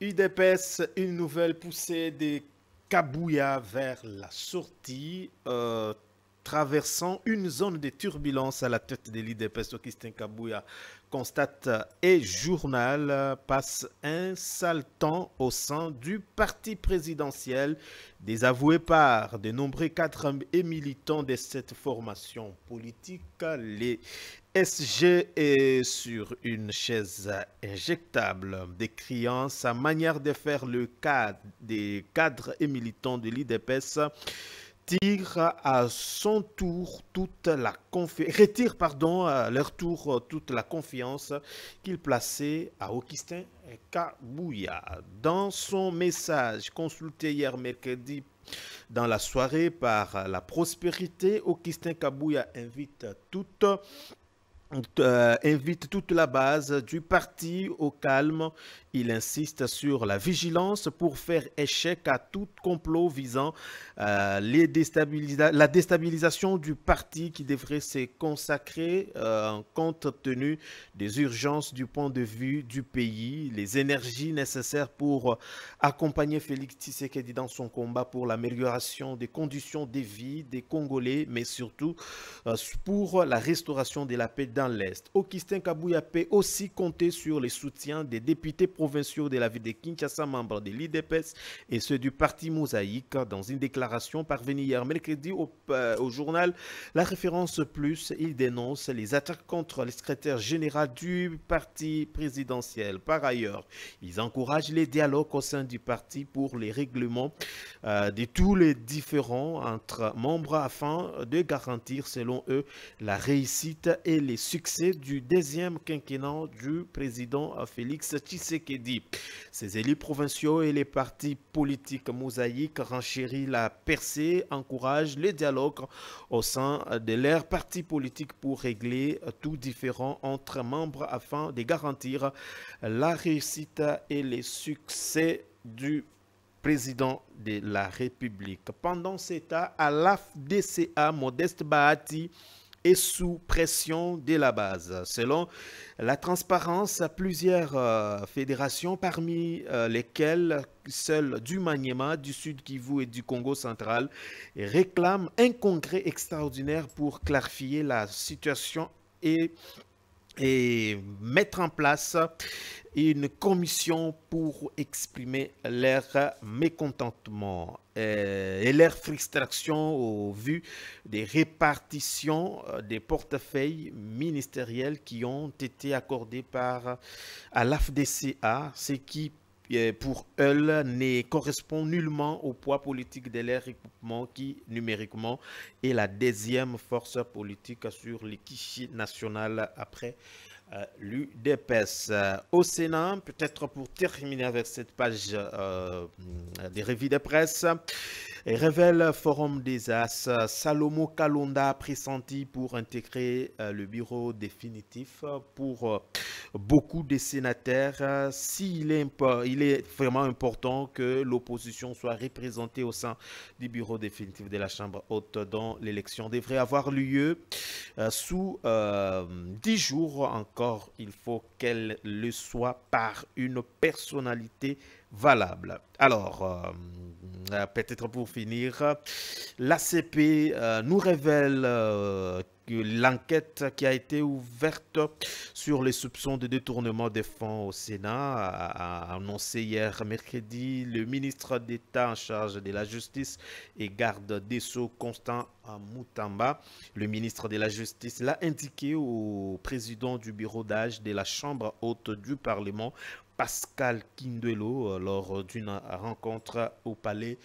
UDPS, une nouvelle poussée des Kabouya vers la sortie, traversant une zone de turbulence à la tête de l'UDPS. Augustin Kabouya constate et journal passe un sale temps au sein du parti présidentiel, désavoué par de nombreux cadres et militants de cette formation politique. Les SG est sur une chaise injectable, décriant sa manière de faire le cas des cadres et militants de l'IDPS, à son tour toute la retire à leur tour toute la confiance qu'ils plaçaient à Augustin Kabouya. Dans son message consulté hier mercredi dans la soirée par la prospérité, Augustin Kabouya invite toute la base du parti au calme. Il insiste sur la vigilance pour faire échec à tout complot visant la déstabilisation du parti qui devrait se consacrer compte tenu des urgences du point de vue du pays, les énergies nécessaires pour accompagner Félix Tshisekedi dans son combat pour l'amélioration des conditions de vie des Congolais, mais surtout pour la restauration de la paix dans l'Est. Augustin Kabouya peut aussi compter sur les soutiens des députés provinciaux de la ville de Kinshasa, membres de l'IDPS et ceux du parti Mosaïque. Dans une déclaration parvenue hier mercredi au journal La Référence Plus, il dénonce les attaques contre le secrétaire général du parti présidentiel. Par ailleurs, ils encouragent les dialogues au sein du parti pour les règlements de tous les différends entre membres afin de garantir, selon eux, la réussite et les succès du deuxième quinquennat du président Félix Tshisekedi. Ces élus provinciaux et les partis politiques mosaïques renchérissent la percée, encouragent le dialogue au sein de leurs partis politiques pour régler tout différend entre membres afin de garantir la réussite et les succès du président de la République. Pendant ce temps, à l'AFDCA, Modeste Bahati est sous pression de la base. Selon la transparence, plusieurs fédérations, parmi lesquelles celles du Maniema, du Sud Kivu et du Congo central, réclament un congrès extraordinaire pour clarifier la situation et mettre en place une commission pour exprimer leur mécontentement et leur frustration au vu des répartitions des portefeuilles ministériels qui ont été accordés à l'AFDCA, ce qui pour eux ne correspond nullement au poids politique de leur regroupement qui numériquement est la deuxième force politique sur l'échiquier national après l'UDPS. Au Sénat, peut-être pour terminer avec cette page des revues de presse, révèle Forum des As, Salomo Kalonda pressenti pour intégrer le bureau définitif pour beaucoup de sénateurs. Il est vraiment important que l'opposition soit représentée au sein du bureau définitif de la Chambre haute dont l'élection devrait avoir lieu sous 10 jours encore. Il faut qu'elle le soit par une personnalité valable. Alors, peut-être pour finir, l'ACP nous révèle que l'enquête qui a été ouverte sur les soupçons de détournement des fonds au Sénat a annoncé hier mercredi le ministre d'État en charge de la Justice et garde des Sceaux, Constant Moutamba. Le ministre de la Justice l'a indiqué au président du bureau d'âge de la Chambre haute du Parlement, Pascal Kindelo, lors d'une rencontre au palais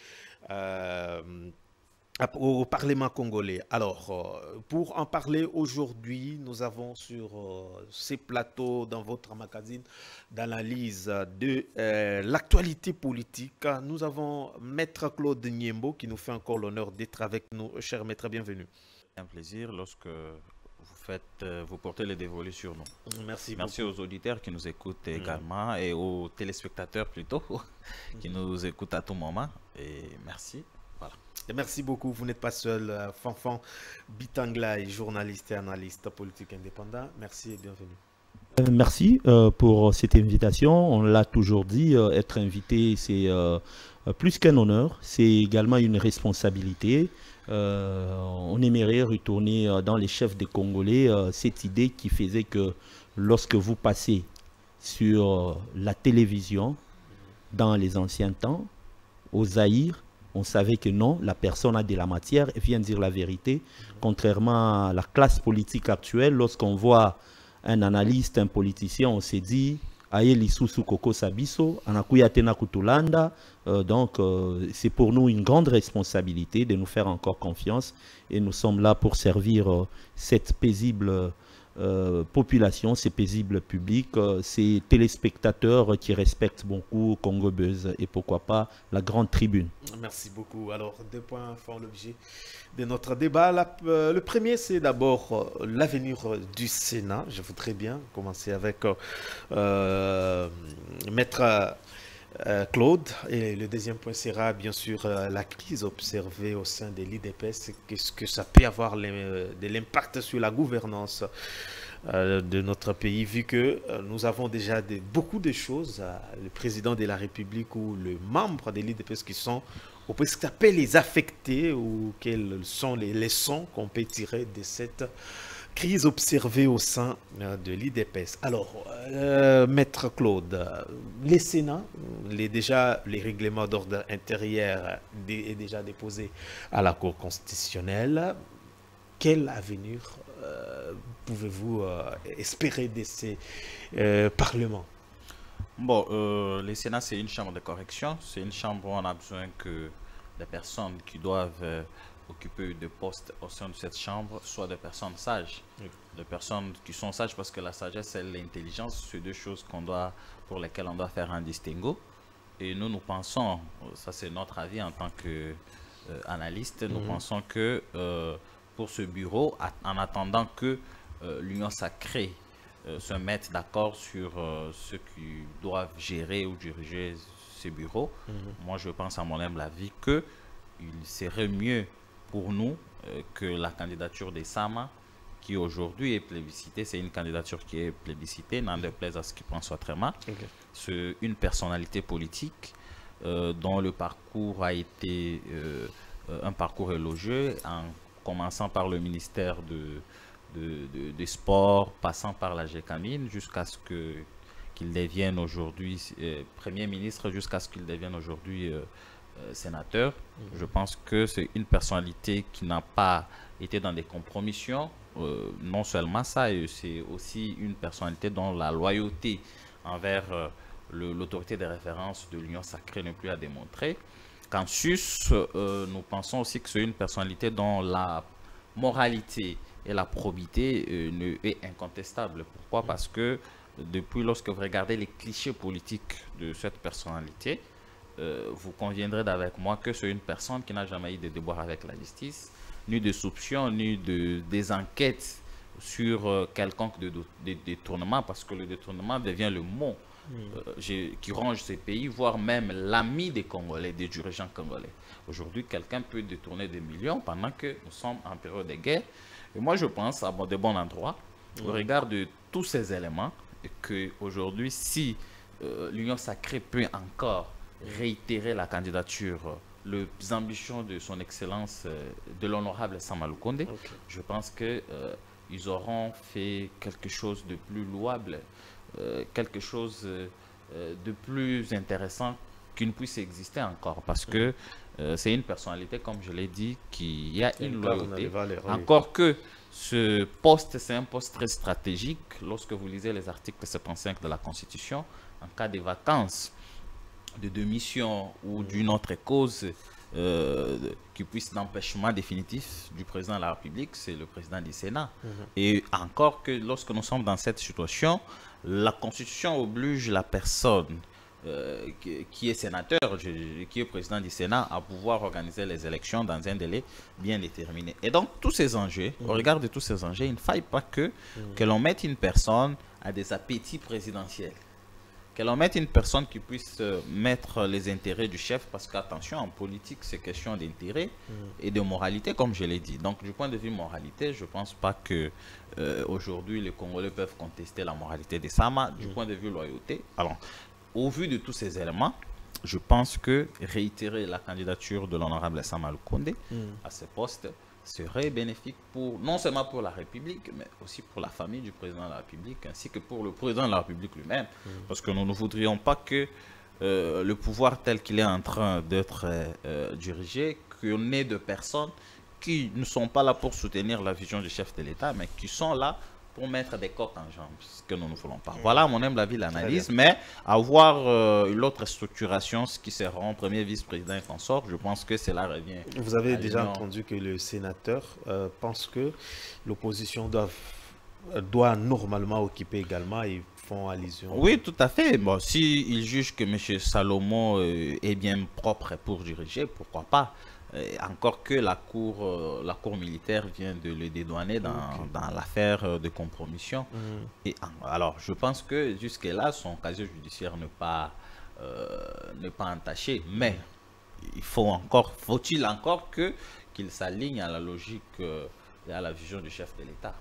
au Parlement congolais. Alors, pour en parler aujourd'hui, nous avons sur ces plateaux dans votre magazine d'analyse de l'actualité politique, nous avons Maître Claude Niembo qui nous fait encore l'honneur d'être avec nous. Cher Maître, bienvenue. C'est un plaisir lorsque vous portez les dévolus sur nous. Merci beaucoup. Aux auditeurs qui nous écoutent également et aux téléspectateurs plutôt qui nous écoutent à tout moment. Et merci. Voilà. Et merci beaucoup. Vous n'êtes pas seul. Fanfan Bitangla est journaliste et analyste politique indépendant. Merci et bienvenue. Merci pour cette invitation. On l'a toujours dit, être invité, c'est plus qu'un honneur, c'est également une responsabilité. On aimerait retourner dans les chefs des Congolais cette idée qui faisait que lorsque vous passez sur la télévision, dans les anciens temps, au Zaïre, on savait que non, la personne a de la matière et vient dire la vérité. Contrairement à la classe politique actuelle, lorsqu'on voit un analyste, un politicien, on s'est dit Aye Lisusu Koko Sabiso, Anakuya Tena Kutulanda. Donc, c'est pour nous une grande responsabilité de nous faire encore confiance et nous sommes là pour servir cette paisible population, ces paisibles publics, ces téléspectateurs qui respectent beaucoup Congo Buzz et pourquoi pas la grande tribune. Merci beaucoup. Alors, deux points font l'objet de notre débat. Le premier, c'est d'abord l'avenir du Sénat. Je voudrais bien commencer avec Maître Claude. Et le deuxième point sera bien sûr la crise observée au sein de l'IDPS. Qu'est-ce que ça peut avoir de l'impact sur la gouvernance de notre pays, vu que nous avons déjà beaucoup de choses, le président de la République ou le membre de l'IDPS qui sont, on peut s'appeler les affectés, ou quelles sont les leçons qu'on peut tirer de cette crise observée au sein de l'IDPS. Alors, Maître Claude, les Sénats, les règlements d'ordre intérieur est déjà déposé à la Cour constitutionnelle. Quel avenir pouvez-vous espérer de ces parlements? Bon, le Sénat, c'est une chambre de correction. C'est une chambre où on a besoin que les personnes qui doivent occuper de postes au sein de cette chambre soient des personnes sages. Oui. Des personnes qui sont sages, parce que la sagesse et l'intelligence, c'est deux choses pour lesquelles on doit faire un distinguo. Et nous pensons, ça c'est notre avis en tant qu'analyste, nous pensons que pour ce bureau, en attendant que l'Union sacrée se mette d'accord sur ceux qui doivent gérer ou diriger ce bureau, moi je pense à mon humble avis qu'il serait mieux pour nous que la candidature des Sama, qui aujourd'hui est plébiscitée, c'est une candidature qui est plébiscitée, n'en déplaise à ce qu'il pense très mal. Okay. C'est une personnalité politique dont le parcours a été un parcours élogieux, en commençant par le ministère des Sports, passant par la GECAMIN, jusqu'à ce qu'il devienne aujourd'hui Premier ministre, jusqu'à ce qu'il devienne aujourd'hui sénateur. Je pense que c'est une personnalité qui n'a pas été dans des compromissions. Non seulement ça, c'est aussi une personnalité dont la loyauté envers l'autorité de référence de l'Union sacrée n'est plus à démontrer. Qu'en sus, nous pensons aussi que c'est une personnalité dont la moralité et la probité est incontestable. Pourquoi? Parce que depuis, lorsque vous regardez les clichés politiques de cette personnalité, vous conviendrez avec moi que c'est une personne qui n'a jamais eu de déboires avec la justice, ni de soupçons, ni des enquêtes sur quelconque détournement, parce que le détournement devient le mot qui ronge ces pays, voire même l'ami des Congolais, des dirigeants congolais. Aujourd'hui, quelqu'un peut détourner des millions pendant que nous sommes en période de guerre. Et moi, je pense, à de bon endroit, au regard de tous ces éléments, qu'aujourd'hui, si l'Union sacrée peut encore réitérer la candidature, les ambitions de son excellence, de l'honorable Sama Lukonde, je pense qu'ils auront fait quelque chose de plus louable, quelque chose de plus intéressant qui ne puisse exister encore, parce que c'est une personnalité, comme je l'ai dit, qui a une loyauté, encore que ce poste, c'est un poste très stratégique. Lorsque vous lisez les articles 75 de la Constitution, en cas de vacances, de démission ou d'une autre cause qui puisse d'empêchement définitif du président de la République, c'est le président du Sénat. Et encore que lorsque nous sommes dans cette situation, la Constitution oblige la personne qui est sénateur, qui est président du Sénat, à pouvoir organiser les élections dans un délai bien déterminé. Et donc, tous ces enjeux, au regard de tous ces enjeux, il ne faille pas que l'on mette une personne à des appétits présidentiels. que l'on mette une personne qui puisse mettre les intérêts du chef, parce qu'attention, en politique, c'est question d'intérêt et de moralité, comme je l'ai dit. Donc, du point de vue moralité, je ne pense pas que aujourd'hui, les Congolais peuvent contester la moralité de Sama. Du point de vue loyauté, alors, au vu de tous ces éléments, je pense que réitérer la candidature de l'honorable Sama Lukonde à ce poste serait bénéfique pour, non seulement pour la République, mais aussi pour la famille du président de la République, ainsi que pour le président de la République lui-même. Parce que nous ne voudrions pas que le pouvoir tel qu'il est en train d'être dirigé, qu'on ait de personnes qui ne sont pas là pour soutenir la vision du chef de l'État, mais qui sont là pour mettre des coques en jambes, ce que nous ne voulons pas. Voilà, mon humble avis, l'analyse, mais avoir une autre structuration, ce qui sera en premier vice-président et consort, je pense que cela revient. Vous avez déjà entendu que le sénateur pense que l'opposition doit normalement occuper également, ils font allusion. Oui, tout à fait. Bon, s'il juge que M. Salomon est bien propre pour diriger, pourquoi pas? Encore que la cour militaire vient de le dédouaner dans l'affaire de compromission. Et alors, je pense que jusque-là, son casier judiciaire n'est pas entaché. Mais faut-il encore qu'il s'aligne à la logique et à la vision du chef de l'État.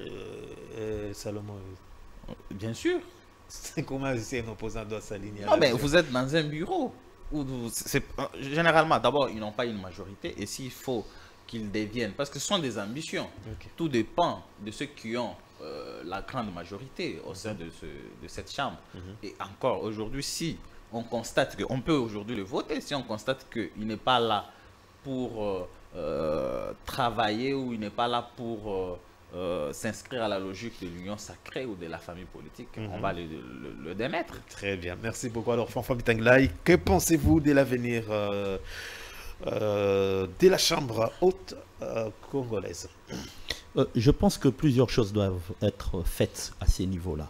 Salomon. Bien sûr. Comment un opposant doit s'aligner? Non, mais vous êtes dans un bureau. Généralement, d'abord, ils n'ont pas une majorité, et s'il faut qu'ils deviennent, parce que ce sont des ambitions, tout dépend de ceux qui ont la grande majorité au sein de cette chambre. Et encore aujourd'hui, si on constate qu'on peut aujourd'hui le voter, si on constate qu'il n'est pas là pour travailler, ou il n'est pas là pour s'inscrire à la logique de l'union sacrée ou de la famille politique, on va le démettre. Très bien, merci beaucoup. Alors, Fanfan Bitanglaï, que pensez-vous de l'avenir de la Chambre haute congolaise? Je pense que plusieurs choses doivent être faites à ces niveaux-là.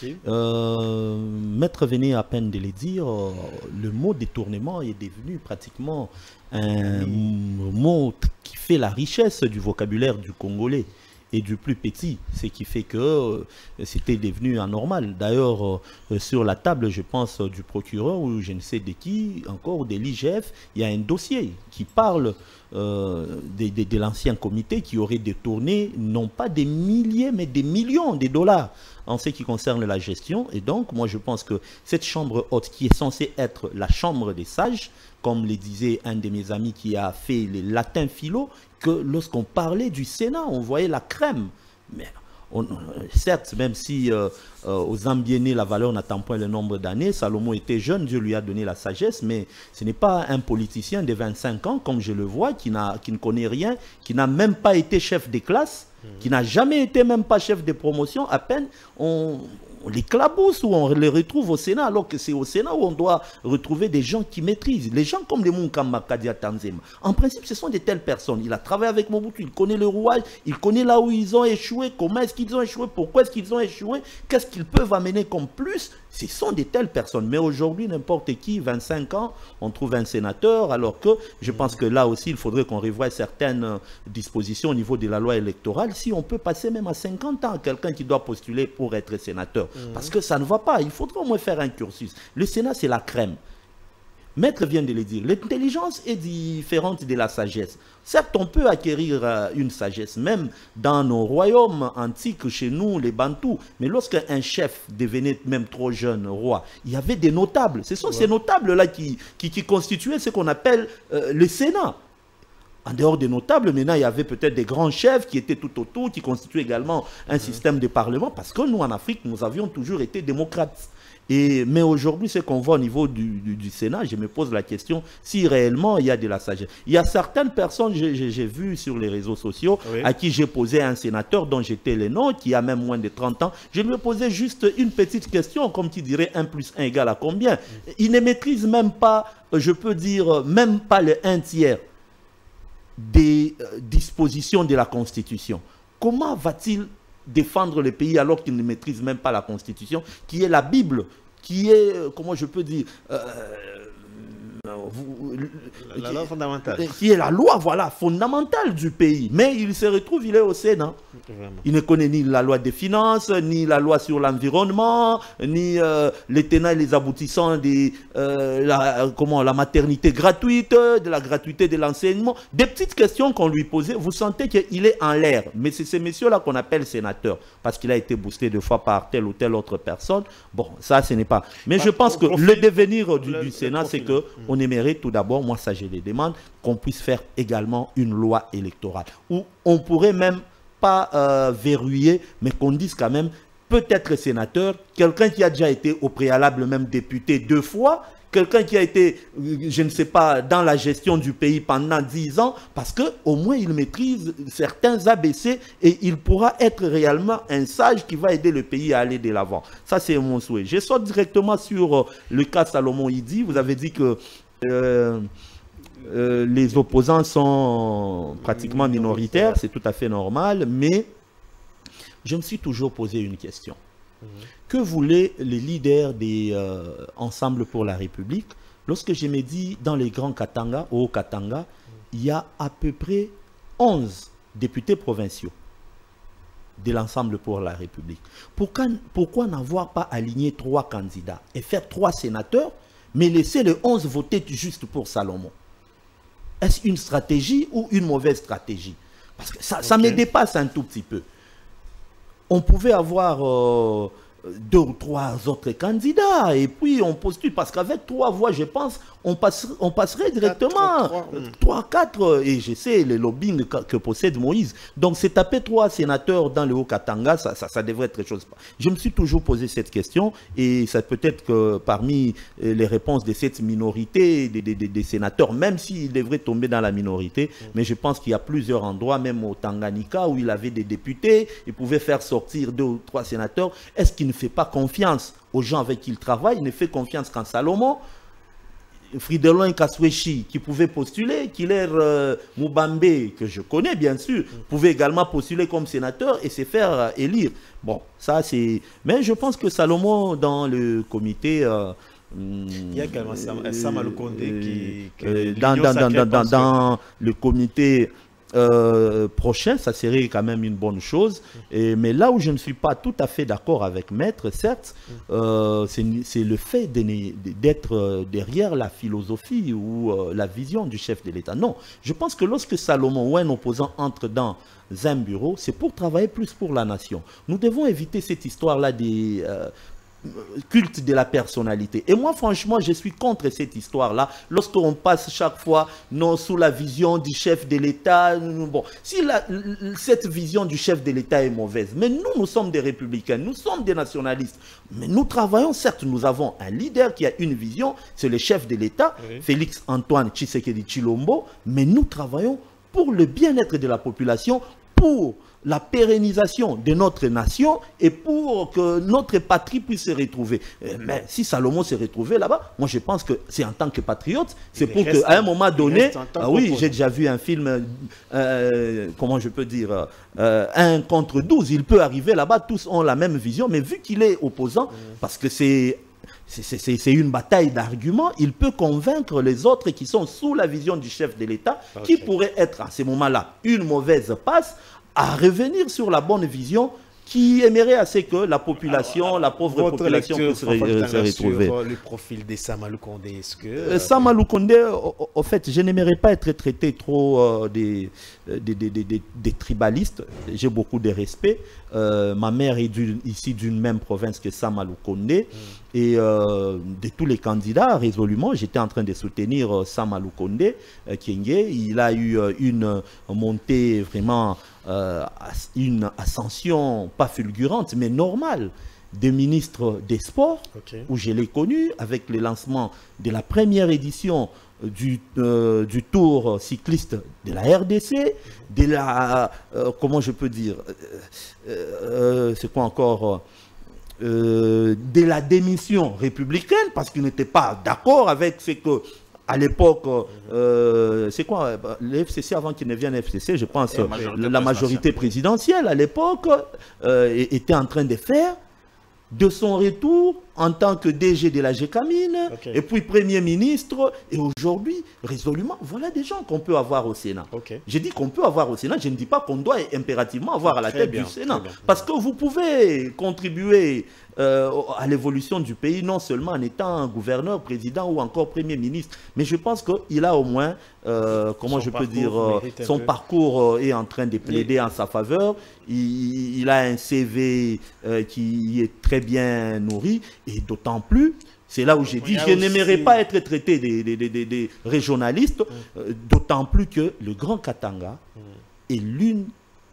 Maître venait à peine de le dire, le mot détournement est devenu pratiquement un mot qui fait la richesse du vocabulaire du Congolais et du plus petit, ce qui fait que c'était devenu anormal. D'ailleurs, sur la table, je pense, du procureur ou je ne sais de qui, encore de l'IGF, il y a un dossier qui parle de l'ancien comité qui aurait détourné non pas des milliers, mais des millions de dollars en ce qui concerne la gestion. Et donc, moi, je pense que cette chambre haute, qui est censée être la chambre des sages, comme le disait un de mes amis qui a fait les latins philo, que lorsqu'on parlait du Sénat, on voyait la crème. Mais certes, même si aux Ambiénés, la valeur n'attend point le nombre d'années, Salomon était jeune, Dieu lui a donné la sagesse, mais ce n'est pas un politicien de 25 ans, comme je le vois, qui ne connaît rien, qui n'a même pas été chef de classe, qui n'a jamais été même pas chef de promotion. À peine on les clabousse ou on les retrouve au Sénat, alors que c'est au Sénat où on doit retrouver des gens qui maîtrisent. Les gens comme les Munkamba Kadia Tanzema, en principe, ce sont de telles personnes. Il a travaillé avec Mobutu, il connaît le rouage, il connaît là où ils ont échoué, comment est-ce qu'ils ont échoué, pourquoi est-ce qu'ils ont échoué, qu'est-ce qu'ils peuvent amener comme plus. Ce sont de telles personnes. Mais aujourd'hui, n'importe qui, 25 ans, on trouve un sénateur, alors que je pense que là aussi, il faudrait qu'on revoie certaines dispositions au niveau de la loi électorale. Si on peut passer même à 50 ans, quelqu'un qui doit postuler pour être sénateur. Parce que ça ne va pas. Il faudrait au moins faire un cursus. Le Sénat, c'est la crème. Maître vient de le dire. L'intelligence est différente de la sagesse. Certes, on peut acquérir une sagesse, même dans nos royaumes antiques, chez nous, les Bantous. Mais lorsqu'un chef devenait même trop jeune roi, il y avait des notables. Ce sont ces notables-là qui constituaient ce qu'on appelle le Sénat. En dehors des notables, maintenant, il y avait peut-être des grands chefs qui étaient tout autour, qui constituaient également un système de parlement, parce que nous, en Afrique, nous avions toujours été démocrates. Mais aujourd'hui, ce qu'on voit au niveau du Sénat, je me pose la question si réellement il y a de la sagesse. Il y a certaines personnes, j'ai vu sur les réseaux sociaux, à qui j'ai posé un sénateur dont j'étais le nom, qui a même moins de 30 ans. Je lui ai posé juste une petite question, comme qui dirait 1 + 1 égale à combien. Il ne maîtrise même pas, je peux dire, même pas le 1/3 des dispositions de la Constitution. Comment va-t-il défendre le pays alors qu'il ne maîtrise même pas la Constitution, qui est la Bible, qui est, comment je peux dire, La loi fondamentale. Qui est la loi, voilà, fondamentale du pays. Mais il se retrouve, il est au Sénat. Vraiment. Il ne connaît ni la loi des finances, ni la loi sur l'environnement, ni les tenants et les aboutissants de la maternité gratuite, de la gratuité de l'enseignement. Des petites questions qu'on lui posait, vous sentez qu'il est en l'air. Mais c'est ces messieurs-là qu'on appelle sénateurs, parce qu'il a été boosté 2 fois par telle ou telle autre personne. Bon, ça, ce n'est pas. Mais je pense que le devenir du Sénat, c'est qu'on aimerait tout d'abord, moi ça je les demande, qu'on puisse faire également une loi électorale, où on pourrait même pas verrouiller, mais qu'on dise quand même, peut-être sénateur, quelqu'un qui a déjà été au préalable même député 2 fois, quelqu'un qui a été, je ne sais pas, dans la gestion du pays pendant 10 ans, parce qu'au moins il maîtrise certains ABC et il pourra être réellement un sage qui va aider le pays à aller de l'avant. Ça, c'est mon souhait. Je saute directement sur le cas Salomon Idi. Vous avez dit que les opposants sont pratiquement minoritaires, c'est tout à fait normal, mais je me suis toujours posé une question. Que voulaient les leaders des Ensemble pour la République lorsque je me dis dans les grands Katanga, au Katanga, il y a à peu près 11 députés provinciaux de l'Ensemble pour la République. Pourquoi n'avoir pas aligné 3 candidats et faire 3 sénateurs, mais laisser les 11 voter juste pour Salomon? Est-ce une stratégie ou une mauvaise stratégie? Parce que ça me dépasse un tout petit peu. On pouvait avoir 2 ou 3 autres candidats et puis on postule, parce qu'avec 3 voix, je pense, on passerait directement 3, 4, et je sais les lobbying que possède Moïse. Donc c'est taper 3 sénateurs dans le Haut-Katanga, ça devrait être quelque chose. Je me suis toujours posé cette question, et ça peut être que parmi les réponses de cette minorité des sénateurs, même s'ils devraient tomber dans la minorité, mais je pense qu'il y a plusieurs endroits, même au Tanganyika, où il avait des députés, il pouvait faire sortir 2 ou 3 sénateurs. Est-ce qu'il ne fait pas confiance aux gens avec qui il travaille? Il ne fait confiance qu'en Salomon. Fridelon Kaswechi, qui pouvait postuler, Killer Moubambe, que je connais bien sûr, pouvait également postuler comme sénateur et se faire élire. Bon, ça c'est... Mais je pense que Salomon, dans le comité... il y a également Sama Lukonde qui... dans le comité... prochain, ça serait quand même une bonne chose. Mais là où je ne suis pas tout à fait d'accord avec Maître, certes, c'est le fait d'être derrière la philosophie ou la vision du chef de l'État. Non, je pense que lorsque Salomon ou un opposant entre dans un bureau, c'est pour travailler plus pour la nation. Nous devons éviter cette histoire-là des... culte de la personnalité. Et moi, franchement, je suis contre cette histoire-là. Lorsqu'on passe chaque fois sous la vision du chef de l'État, bon, si cette vision du chef de l'État est mauvaise, mais nous sommes des républicains, nous sommes des nationalistes, mais nous travaillons, certes, nous avons un leader qui a une vision, c'est le chef de l'État, Félix Antoine Tshisekedi Tshilombo, mais nous travaillons pour le bien-être de la population, pour la pérennisation de notre nation et pour que notre patrie puisse se retrouver. Mais si Salomon s'est retrouvé là-bas, moi je pense que c'est en tant que patriote, c'est pour qu'à un moment donné, oui, j'ai déjà vu un film, comment je peux dire, 1 contre 12, il peut arriver là-bas, tous ont la même vision, mais vu qu'il est opposant, parce que c'est une bataille d'arguments, il peut convaincre les autres qui sont sous la vision du chef de l'État, qui pourrait être à ce moment-là une mauvaise passe, à revenir sur la bonne vision qui aimerait assez que la population, la pauvre population puisse se retrouver. Sur le profil de Sama Lukonde, est-ce que... Sama Lukonde, au fait, je n'aimerais pas être traité trop des tribalistes. J'ai beaucoup de respect. Ma mère est ici d'une même province que Sama Lukonde. Et de tous les candidats, résolument, j'étais en train de soutenir Sama Lukonde Kyenge. Il a eu une montée vraiment... une ascension pas fulgurante mais normale des ministres des Sports, où je l'ai connu avec le lancement de la première édition du tour cycliste de la RDC, de la comment je peux dire, c'est quoi encore, de la démission républicaine, parce qu'il n'était pas d'accord avec ce que à l'époque, c'est quoi, le FCC, avant qu'il ne vienne FCC, je pense, la majorité présidentielle à l'époque était en train de faire. de son retour en tant que DG de la GECAMINE, et puis Premier ministre, et aujourd'hui, résolument, voilà des gens qu'on peut avoir au Sénat. J'ai dit qu'on peut avoir au Sénat, je ne dis pas qu'on doit impérativement avoir à la tête du Sénat. Parce que vous pouvez contribuer à l'évolution du pays, non seulement en étant gouverneur, président ou encore Premier ministre, mais je pense qu'il a au moins, comment je peux dire, son parcours est en train de plaider en sa faveur. Il a un CV qui est très bien nourri, et d'autant plus, c'est là où j'ai dit, je n'aimerais pas être traité des régionalistes, d'autant plus que le Grand Katanga est l'une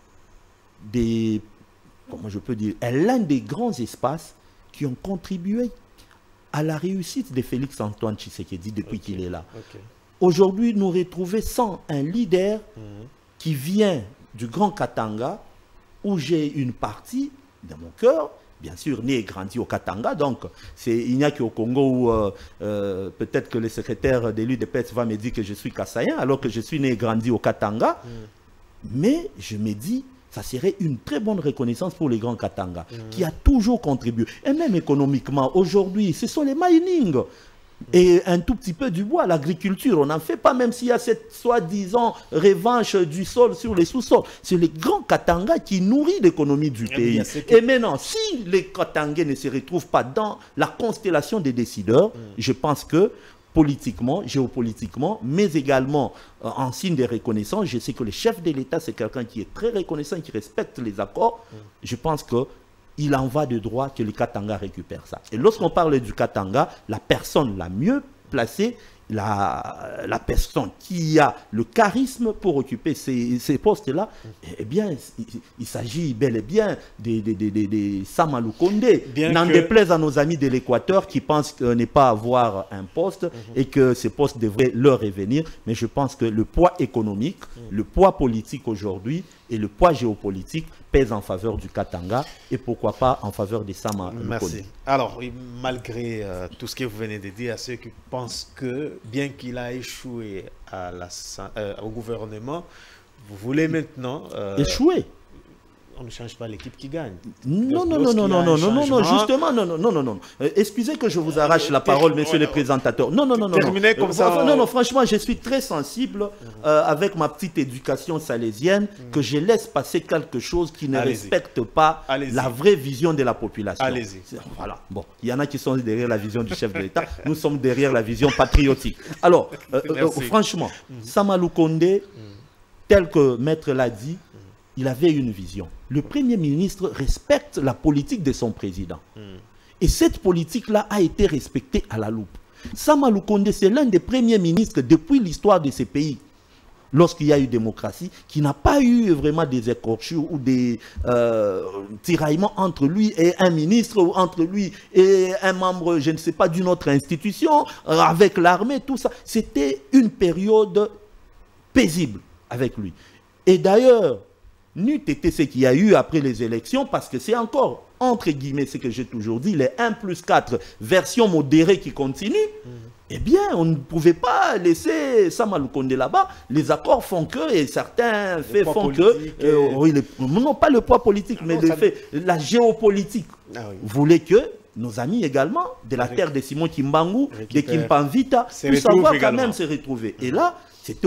des, comment je peux dire, est l'un des grands espaces qui ont contribué à la réussite de Félix-Antoine Tshisekedi depuis qu'il est là. Aujourd'hui, nous retrouver sans un leader qui vient du Grand Katanga, où j'ai une partie dans mon cœur, bien sûr, né et grandi au Katanga, donc il n'y a qu'au Congo où peut-être que le secrétaire de l'UDPS va me dire que je suis Kassaïen, alors que je suis né et grandi au Katanga. Mais je me dis, ça serait une très bonne reconnaissance pour les grands Katanga, qui a toujours contribué. Et même économiquement, aujourd'hui, ce sont les mining. Et un tout petit peu du bois, l'agriculture, on n'en fait pas, même s'il y a cette soi-disant revanche du sol sur les sous-sols. C'est les grands Katanga qui nourrissent l'économie du pays. Et maintenant, si les Katangais ne se retrouvent pas dans la constellation des décideurs, je pense que politiquement, géopolitiquement, mais également en signe de reconnaissance, je sais que le chef de l'État, c'est quelqu'un qui est très reconnaissant, qui respecte les accords. Je pense que il en va de droit que le Katanga récupère ça. Et lorsqu'on parle du Katanga, la personne la mieux placée, la personne qui a le charisme pour occuper ces postes-là, eh bien, il s'agit bel et bien de Sama Lukonde. N'en déplaise à nos amis de l'Équateur qui pensent ne pas avoir un poste et que ces postes devraient leur revenir. Mais je pense que le poids économique, le poids politique aujourd'hui et le poids géopolitique pèsent en faveur du Katanga et pourquoi pas en faveur de Sama Lukonde. Merci. Alors, malgré tout ce que vous venez de dire, à ceux qui pensent que, bien qu'il a échoué à au gouvernement, vous voulez maintenant... échouer? On ne change pas l'équipe qui gagne. Non, justement, non. Excusez que je vous arrache la parole, monsieur le présentateur. Non. Terminez comme ça. Non, franchement, je suis très sensible avec ma petite éducation salésienne que je laisse passer quelque chose qui ne respecte pas la vraie vision de la population. Allez-y. Voilà. Bon, il y en a qui sont derrière la vision du chef de l'État. Nous sommes derrière la vision patriotique. Alors, franchement, Sama Lukonde, tel que Maître l'a dit, il avait une vision. Le Premier ministre respecte la politique de son président. Et cette politique-là a été respectée à la loupe. Sama Lukonde, c'est l'un des premiers ministres depuis l'histoire de ces pays, lorsqu'il y a eu démocratie, qui n'a pas eu vraiment des écorchures ou des tiraillements entre lui et un ministre, ou entre lui et un membre, je ne sais pas, d'une autre institution, avec l'armée, tout ça. C'était une période paisible avec lui. Et d'ailleurs, n'eût été ce qu'il y a eu après les élections, parce que c'est encore, entre guillemets, ce que j'ai toujours dit, les 1+4 versions modérées qui continuent, eh bien, on ne pouvait pas laisser Sama Lukonde là-bas. Les accords font que, et certains faits font que, oui, non pas le poids politique, mais le fait, la géopolitique voulait que nos amis également, de la terre de Simon Kimbangu, de Kimpanvita, puissent savoir quand même se retrouver. Et là, c'était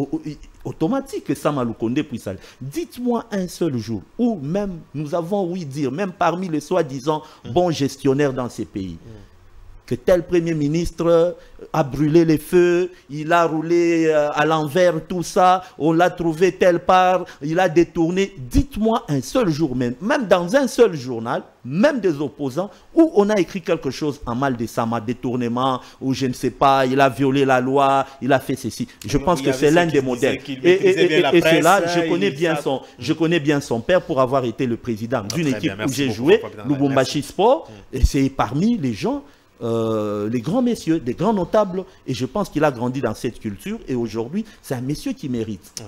automatique que Sama Lukonde puisse aller. Dites-moi un seul jour où même, nous avons ouï dire, même parmi les soi-disant bons gestionnaires dans ces pays, que tel Premier ministre a brûlé les feux, il a roulé à l'envers tout ça, on l'a trouvé telle part, il a détourné. Dites-moi un seul jour même dans un seul journal, même des opposants, où on a écrit quelque chose en mal de Sama, détournement, ou je ne sais pas, il a violé la loi, il a fait ceci. Je pense que c'est l'un des modèles. Et c'est là, je connais bien son père pour avoir été le président d'une équipe où j'ai joué, Lubumbashi Sport, et c'est parmi les gens, les grands messieurs, des grands notables, et je pense qu'il a grandi dans cette culture, et aujourd'hui, c'est un monsieur qui mérite. Merci.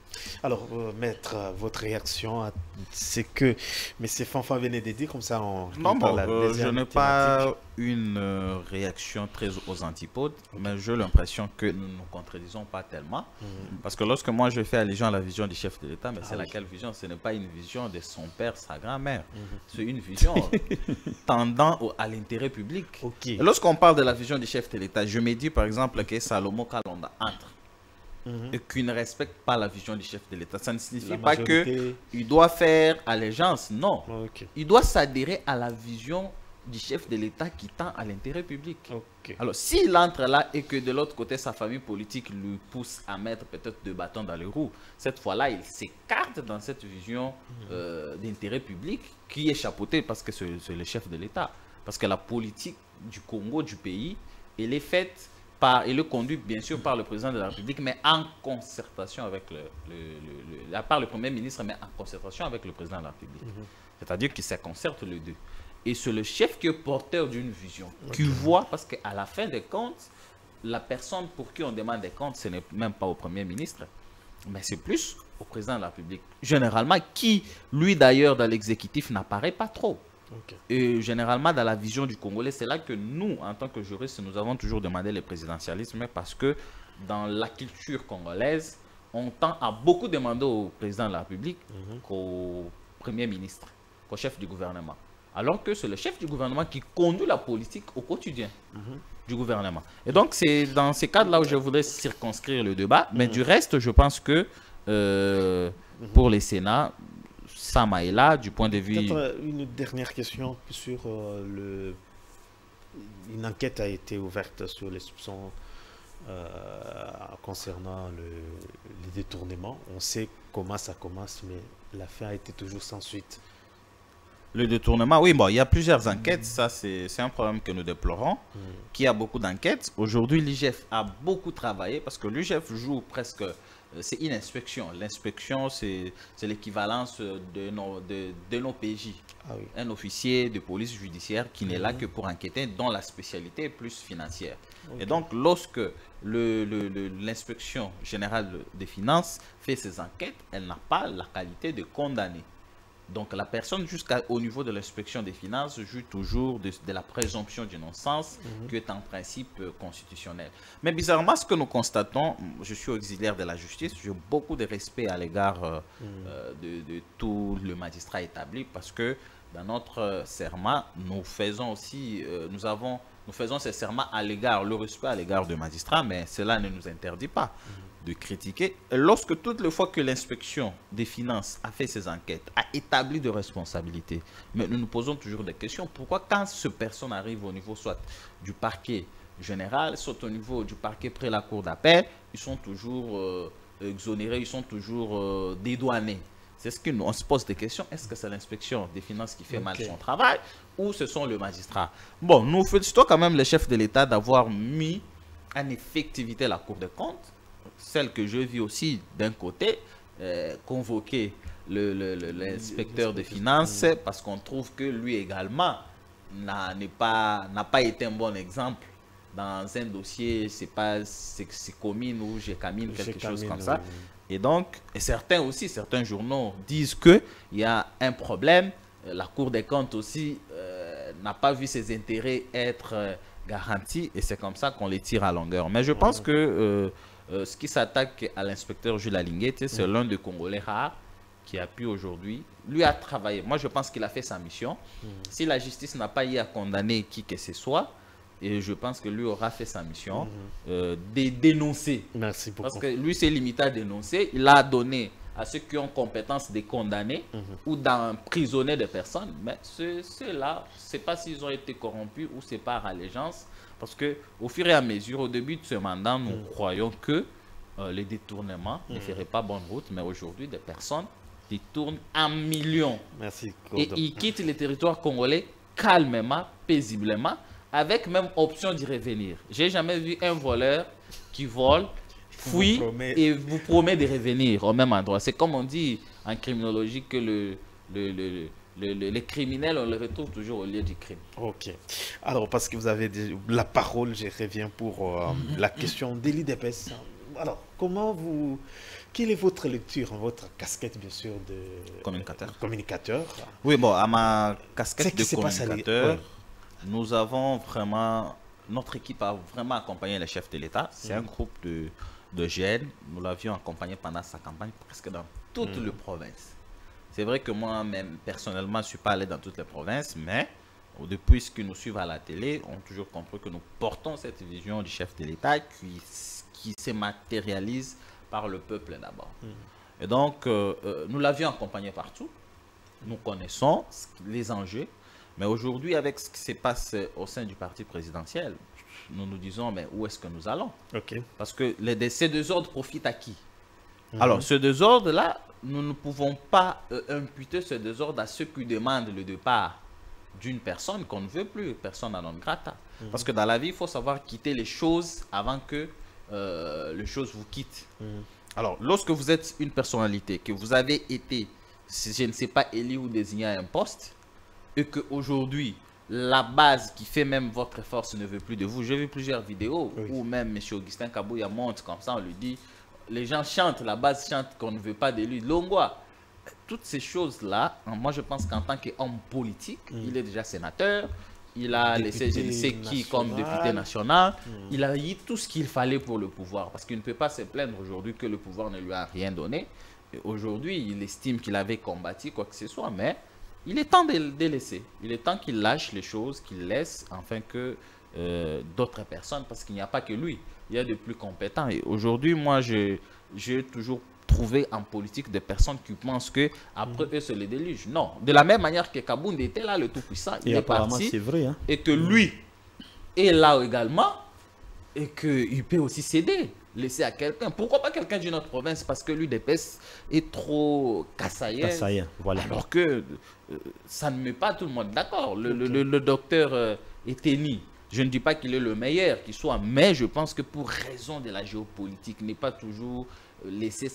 Alors, maître, votre réaction à ce que M. Fanfa venait de dire, comme ça on Non, par bon, la je deuxième n'ai thématique. pas une réaction très aux antipodes, mais j'ai l'impression que nous ne nous contredisons pas tellement. Parce que lorsque moi je fais allusion à la vision du chef de l'État, mais c'est laquelle vision? Ce n'est pas une vision de son père, sa grand-mère. C'est une vision tendant à l'intérêt public. Ok. Et lorsqu'on parle de la vision du chef de l'État, je me dis par exemple que Salomon Kalonda entre et qu'il ne respecte pas la vision du chef de l'État. Ça ne signifie pas qu'il doit faire allégeance, non. Ok. Il doit s'adhérer à la vision du chef de l'État qui tend à l'intérêt public. Ok. Alors, s'il entre là et que de l'autre côté, sa famille politique lui pousse à mettre peut-être deux bâtons dans les roues, cette fois-là, il s'écarte dans cette vision d'intérêt public qui est chapeautée parce que c'est le chef de l'État. Parce que la politique du Congo, du pays, elle est faite il est conduit bien sûr par le président de la République, mais en concertation avec par le Premier ministre, mais en concertation avec le président de la République. C'est-à-dire qu'il se concerte les deux. Et c'est le chef qui est porteur d'une vision, qui voit, parce qu'à la fin des comptes, la personne pour qui on demande des comptes, ce n'est même pas au Premier ministre, mais c'est plus au président de la République. Généralement, qui, lui d'ailleurs, dans l'exécutif, n'apparaît pas trop. Ok. Et généralement, dans la vision du Congolais, c'est là que nous, en tant que juristes, nous avons toujours demandé le présidentialisme parce que dans la culture congolaise, on tend à beaucoup demander au président de la République qu'au Premier ministre, qu'au chef du gouvernement. Alors que c'est le chef du gouvernement qui conduit la politique au quotidien du gouvernement. Et donc, c'est dans ces cadres-là où je voudrais circonscrire le débat. Mais du reste, je pense que pour les Sénats, Sama est là, du point de vue... Peut-être une dernière question sur une enquête a été ouverte sur les soupçons concernant les détournements. On sait comment ça commence, mais l'affaire a été toujours sans suite. Le détournement, oui, bon, il y a plusieurs enquêtes. Ça, c'est un problème que nous déplorons, qu'il y a beaucoup d'enquêtes. Aujourd'hui, l'IGF a beaucoup travaillé parce que l'IGF joue presque... C'est une inspection. L'inspection, c'est l'équivalence de nos PJ. Ah oui. Un officier de police judiciaire qui n'est là que pour enquêter, dont la spécialité est plus financière. Et donc, lorsque l'inspection générale des finances fait ses enquêtes, elle n'a pas la qualité de condamner. Donc, la personne, jusqu'au niveau de l'inspection des finances, joue toujours de la présomption d'innocence, qui est en principe constitutionnel. Mais bizarrement, ce que nous constatons, je suis auxiliaire de la justice, j'ai beaucoup de respect à l'égard de tout le magistrat établi, parce que dans notre serment, nous faisons aussi, nous faisons ces serments à l'égard, le respect à l'égard du magistrat, mais cela ne nous interdit pas de critiquer. Lorsque toutes les fois que l'inspection des finances a fait ses enquêtes, a établi de responsabilités, mais nous nous posons toujours des questions. Pourquoi quand ce personne arrive au niveau soit du parquet général, soit au niveau du parquet près la cour d'appel, ils sont toujours exonérés, ils sont toujours dédouanés? C'est ce qu'on se pose des questions. Est-ce que c'est l'inspection des finances qui fait mal son travail ou ce sont les magistrats? Bon, nous félicitons quand même le chef de l'État d'avoir mis en effectivité la Cour des comptes, celle que je vis aussi d'un côté, convoquer l'inspecteur des finances parce qu'on trouve que lui également n'a pas été un bon exemple dans un dossier, c'est commune ou GECAMINE, quelque chose comme ça. Et donc, certains journaux disent qu'il y a un problème. La Cour des comptes aussi n'a pas vu ses intérêts être garantis et c'est comme ça qu'on les tire à longueur. Mais je pense que ce qui s'attaque à l'inspecteur Jules Alinguete, c'est l'un des Congolais rares qui a pu aujourd'hui, lui a travaillé. Moi, je pense qu'il a fait sa mission. Si la justice n'a pas eu à condamner qui que ce soit, et je pense que lui aura fait sa mission de dénoncer. Merci beaucoup. Parce que lui s'est limité à dénoncer. Il a donné à ceux qui ont compétence de condamner ou d'emprisonner des personnes. Mais ceux-là, c'est pas s'ils ont été corrompus ou c'est par allégeance. Parce que au fur et à mesure, au début de ce mandat, nous croyons que les détournements ne feraient pas bonne route. Mais aujourd'hui, des personnes détournent en millions. Merci, et ils quittent le territoire congolais calmement, paisiblement, avec même option d'y revenir. J'ai jamais vu un voleur qui vole, fuit et vous promet de revenir au même endroit. C'est comme on dit en criminologie que les criminels, on les retrouve toujours au lieu du crime. Ok. Alors, parce que vous avez la parole, je reviens pour la question d'Élie Depes. alors, comment vous... Quelle est votre lecture, votre casquette, bien sûr, de communicateur? Oui, bon, à ma casquette de communicateur, ouais. Nous avons vraiment... Notre équipe a vraiment accompagné les chefs de l'État. C'est un groupe de jeunes. Nous l'avions accompagné pendant sa campagne presque dans toutes les provinces. C'est vrai que moi-même, personnellement, je ne suis pas allé dans toutes les provinces, mais depuis ce que nous suivons à la télé, on a toujours compris que nous portons cette vision du chef de l'État qui se matérialise par le peuple d'abord. Et donc, nous l'avions accompagné partout. Nous connaissons les enjeux. Mais aujourd'hui, avec ce qui se passe au sein du parti présidentiel, nous nous disons, mais où est-ce que nous allons? Parce que ces désordres profitent à qui? Alors, ce désordre-là, nous ne pouvons pas imputer ce désordre à ceux qui demandent le départ d'une personne qu'on ne veut plus, personne non grata. Parce que dans la vie, il faut savoir quitter les choses avant que les choses vous quittent. Alors, lorsque vous êtes une personnalité, que vous avez été, je ne sais pas, élu ou désigné à un poste, et qu'aujourd'hui, la base qui fait même votre force ne veut plus de vous. J'ai vu plusieurs vidéos où même M. Augustin Kabouya monte comme ça, on lui dit, les gens chantent, la base chante qu'on ne veut pas de lui. Longwa, toutes ces choses-là, moi je pense qu'en tant qu'homme politique, il est déjà sénateur, il a laissé je ne sais qui comme député national, il a eu tout ce qu'il fallait pour le pouvoir, parce qu'il ne peut pas se plaindre aujourd'hui que le pouvoir ne lui a rien donné. Aujourd'hui, il estime qu'il avait combattu quoi que ce soit, mais il est temps de laisser. Il est temps qu'il lâche les choses, qu'il laisse, afin que d'autres personnes, parce qu'il n'y a pas que lui, il y a de plus compétents. Et aujourd'hui, moi, j'ai toujours trouvé en politique des personnes qui pensent que après eux, c'est le déluge. Non. De la même manière que Kabound était là, le tout-puissant, il est parti. C'est vrai, hein? Et que lui est là également, et qu'il peut aussi céder, laisser à quelqu'un. Pourquoi pas quelqu'un d'une autre province? Parce que l'UDPS est trop kassaïen. Voilà. Alors que ça ne met pas tout le monde d'accord. Le docteur Eteni, je ne dis pas qu'il est le meilleur qui soit, mais je pense que pour raison de la géopolitique, n'est pas toujours laisser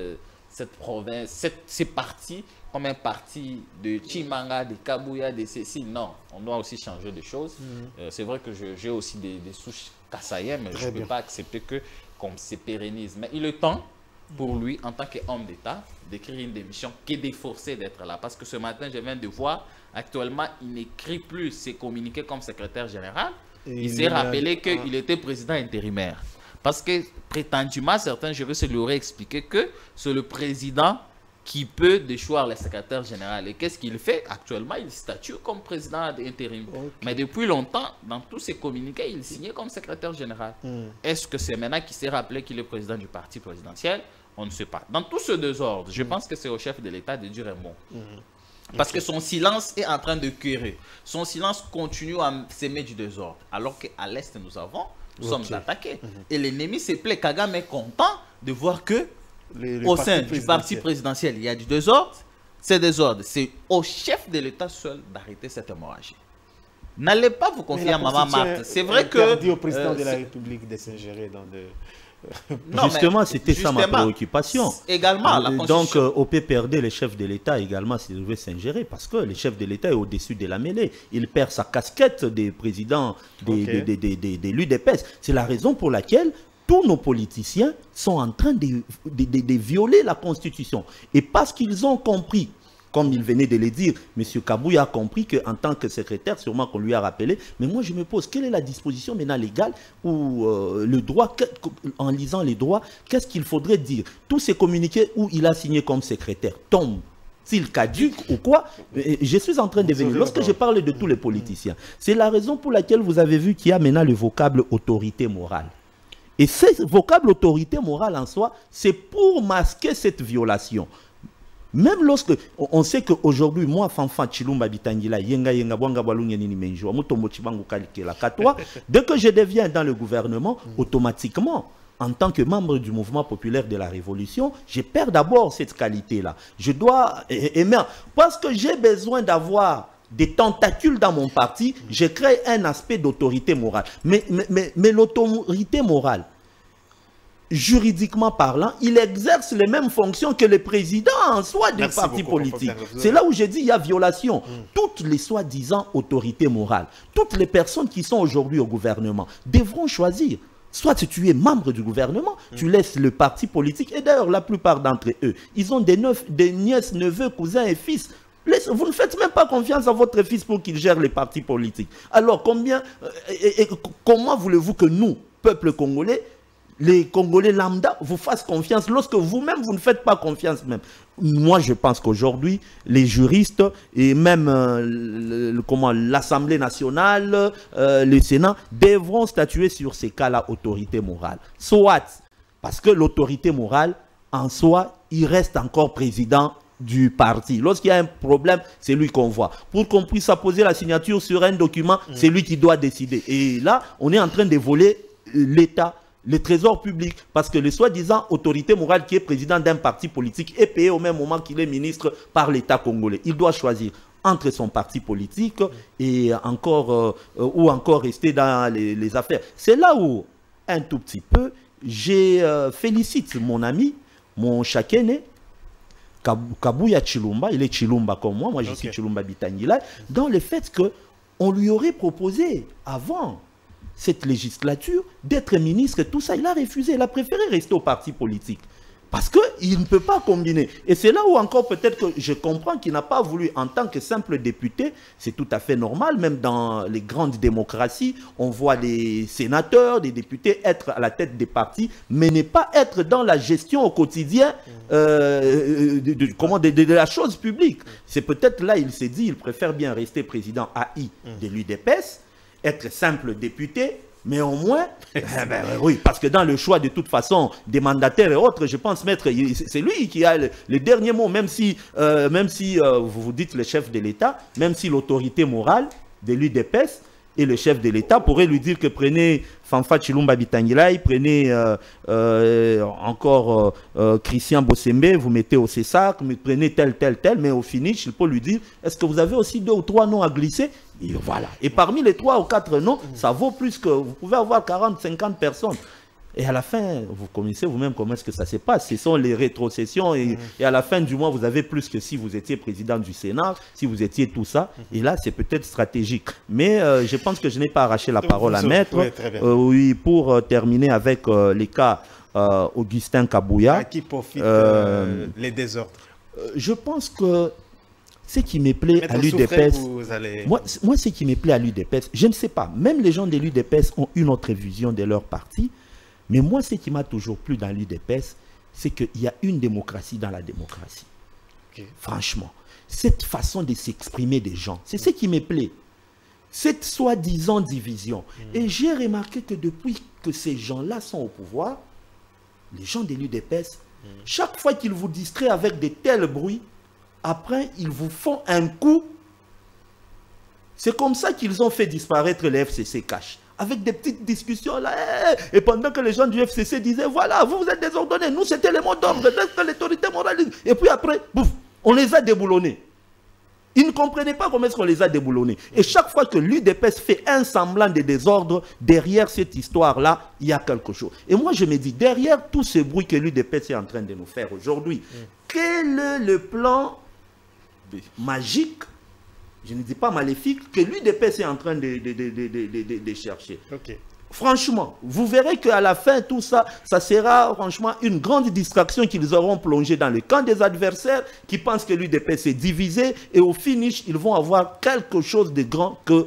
cette province, ces partis comme un parti de Chimanga, de Kabouya, de Cécile. Non, on doit aussi changer de choses. C'est vrai que j'ai aussi des souches kassaïennes, mais je ne peux pas accepter qu'on se pérennise. Mais il est temps pour lui, en tant qu'homme d'État, d'écrire une démission qui est déforcée d'être là. Parce que ce matin, je viens de voir, actuellement, il n'écrit plus ses communiqués comme secrétaire général. Il s'est rappelé qu'il était président intérimaire. Parce que, prétendument, certains juristes lui auraient expliqué que c'est le président qui peut déchoir le secrétaire général. Et qu'est-ce qu'il fait? Actuellement, il statue comme président intérim. Mais depuis longtemps, dans tous ses communiqués, il signait comme secrétaire général. Est-ce que c'est maintenant qu'il s'est rappelé qu'il est président du parti présidentiel? On ne sait pas. Dans tout ce désordre, je pense que c'est au chef de l'État de dire un mot. Parce que son silence est en train de cuire. Son silence continue à s'aimer du désordre. Alors qu'à l'Est, nous sommes attaqués. Et l'ennemi se plaît. Kagame est content de voir que au sein du parti présidentiel, il y a du désordre. C'est désordre. C'est au chef de l'État seul d'arrêter cette hémorragie. N'allez pas vous confier à Maman Marthe. C'est vrai que... dit au président de la République de s'ingérer dans de... Non, justement, c'était ça ma préoccupation. Également, la donc, au PPRD, le chef de l'État également devait s'ingérer parce que le chef de l'État est au-dessus de la mêlée. Il perd sa casquette des présidents de l'UDPS. C'est la raison pour laquelle tous nos politiciens sont en train de violer la Constitution. Et parce qu'ils ont compris, comme il venait de le dire, M. Kabouya a compris qu'en tant que secrétaire, sûrement qu'on lui a rappelé, mais moi je me pose, quelle est la disposition maintenant légale ou le droit, en lisant les droits, qu'est-ce qu'il faudrait dire? Tous ces communiqués où il a signé comme secrétaire tombent, s'il caduque ou quoi? Je suis en train de venir. Lorsque je parle de tous les politiciens, c'est la raison pour laquelle vous avez vu qu'il y a maintenant le vocable autorité morale. Et ce vocable autorité morale en soi, c'est pour masquer cette violation. Même lorsque, on sait qu'aujourd'hui, moi, Fanfan Chilumba Bitangila, dès que je deviens dans le gouvernement, automatiquement, en tant que membre du mouvement populaire de la Révolution, je perds d'abord cette qualité-là. Je dois aimer, parce que j'ai besoin d'avoir des tentacules dans mon parti, je crée un aspect d'autorité morale. Mais l'autorité morale, juridiquement parlant, il exerce les mêmes fonctions que le président en soi du parti politique. C'est là où j'ai dit il y a violation. Toutes les soi-disant autorités morales, toutes les personnes qui sont aujourd'hui au gouvernement devront choisir. Soit tu es membre du gouvernement, tu laisses le parti politique. Et d'ailleurs, la plupart d'entre eux, ils ont des nièces, neveux, cousins et fils. Vous ne faites même pas confiance à votre fils pour qu'il gère les partis politiques. Alors, comment voulez-vous que nous, peuple congolais, les Congolais lambda, vous fassent confiance lorsque vous-même, vous ne faites pas confiance même? Moi, je pense qu'aujourd'hui, les juristes et même l'Assemblée nationale, le Sénat, devront statuer sur ces cas-là, autorité morale. Soit, parce que l'autorité morale, en soi, il reste encore président du parti. Lorsqu'il y a un problème, c'est lui qu'on voit. Pour qu'on puisse apposer la signature sur un document, c'est lui qui doit décider. Et là, on est en train de voler l'État, le trésor public, parce que le soi-disant autorité morale qui est président d'un parti politique est payé au même moment qu'il est ministre par l'État congolais. Il doit choisir entre son parti politique et encore rester dans les affaires. C'est là où, un tout petit peu, je félicite mon ami, mon Chakene, Kabuya Chilumba. Il est Chilumba comme moi je suis Chilumba Bitangila, dans le fait qu'on lui aurait proposé avant cette législature d'être ministre et tout ça. Il a refusé, il a préféré rester au parti politique. Parce qu'il ne peut pas combiner. Et c'est là où encore peut-être que je comprends qu'il n'a pas voulu, en tant que simple député, c'est tout à fait normal, même dans les grandes démocraties, on voit des sénateurs, des députés être à la tête des partis, mais ne pas être dans la gestion au quotidien de la chose publique. C'est peut-être là, il s'est dit, il préfère bien rester président AI de l'UDPS, être simple député, mais au moins, oui, parce que dans le choix de toute façon des mandataires et autres, je pense c'est lui qui a le dernier mot, même si vous vous dites le chef de l'État, même si l'autorité morale de l'UDPS et le chef de l'État pourrait lui dire que prenez Fanfa Chilumba Bitangilai, prenez encore Christian Bossembe, vous mettez au César, prenez tel, mais au finish, il peut lui dire, est-ce que vous avez aussi 2 ou 3 noms à glisser? Et voilà. Et parmi les 3 ou 4 noms, ça vaut plus que, vous pouvez avoir 40, 50 personnes. Et à la fin, vous connaissez vous-même comment est-ce que ça se passe. Ce sont les rétrocessions et à la fin du mois, vous avez plus que si vous étiez président du Sénat, si vous étiez tout ça. Et là, c'est peut-être stratégique. Mais je pense que je n'ai pas arraché la parole à Maître. Oui, pour terminer avec les cas Augustin Kabuya. À qui profitent les désordres? Je pense que ce qui me plaît à l'UDPS, moi, ce qui me plaît à l'UDPS, je ne sais pas, même les gens de l'UDPS ont une autre vision de leur parti, mais moi, ce qui m'a toujours plu dans l'UDPS, c'est qu'il y a une démocratie dans la démocratie. Franchement, cette façon de s'exprimer des gens, c'est ce qui me plaît. Cette soi-disant division. Et j'ai remarqué que depuis que ces gens-là sont au pouvoir, les gens de l'UDPS, chaque fois qu'ils vous distraient avec de tels bruits, après, ils vous font un coup. C'est comme ça qu'ils ont fait disparaître les FCC Cash. Avec des petites discussions là. Et pendant que les gens du FCC disaient, voilà, vous êtes désordonnés. Nous, c'était le mot d'ordre. L'autorité morale. Et puis après, bouf, on les a déboulonnés. Ils ne comprenaient pas comment est-ce qu'on les a déboulonnés. Et chaque fois que l'UDPS fait un semblant de désordre, derrière cette histoire-là, il y a quelque chose. Et moi, je me dis, derrière tout ce bruit que l'UDPS est en train de nous faire aujourd'hui, quel est le plan magique, je ne dis pas maléfique, que l'UDPS est en train de chercher? Franchement, vous verrez qu'à la fin, tout ça, ça sera franchement une grande distraction qu'ils auront plongé dans le camp des adversaires qui pensent que l'UDPS est divisé et au finish, ils vont avoir quelque chose de grand que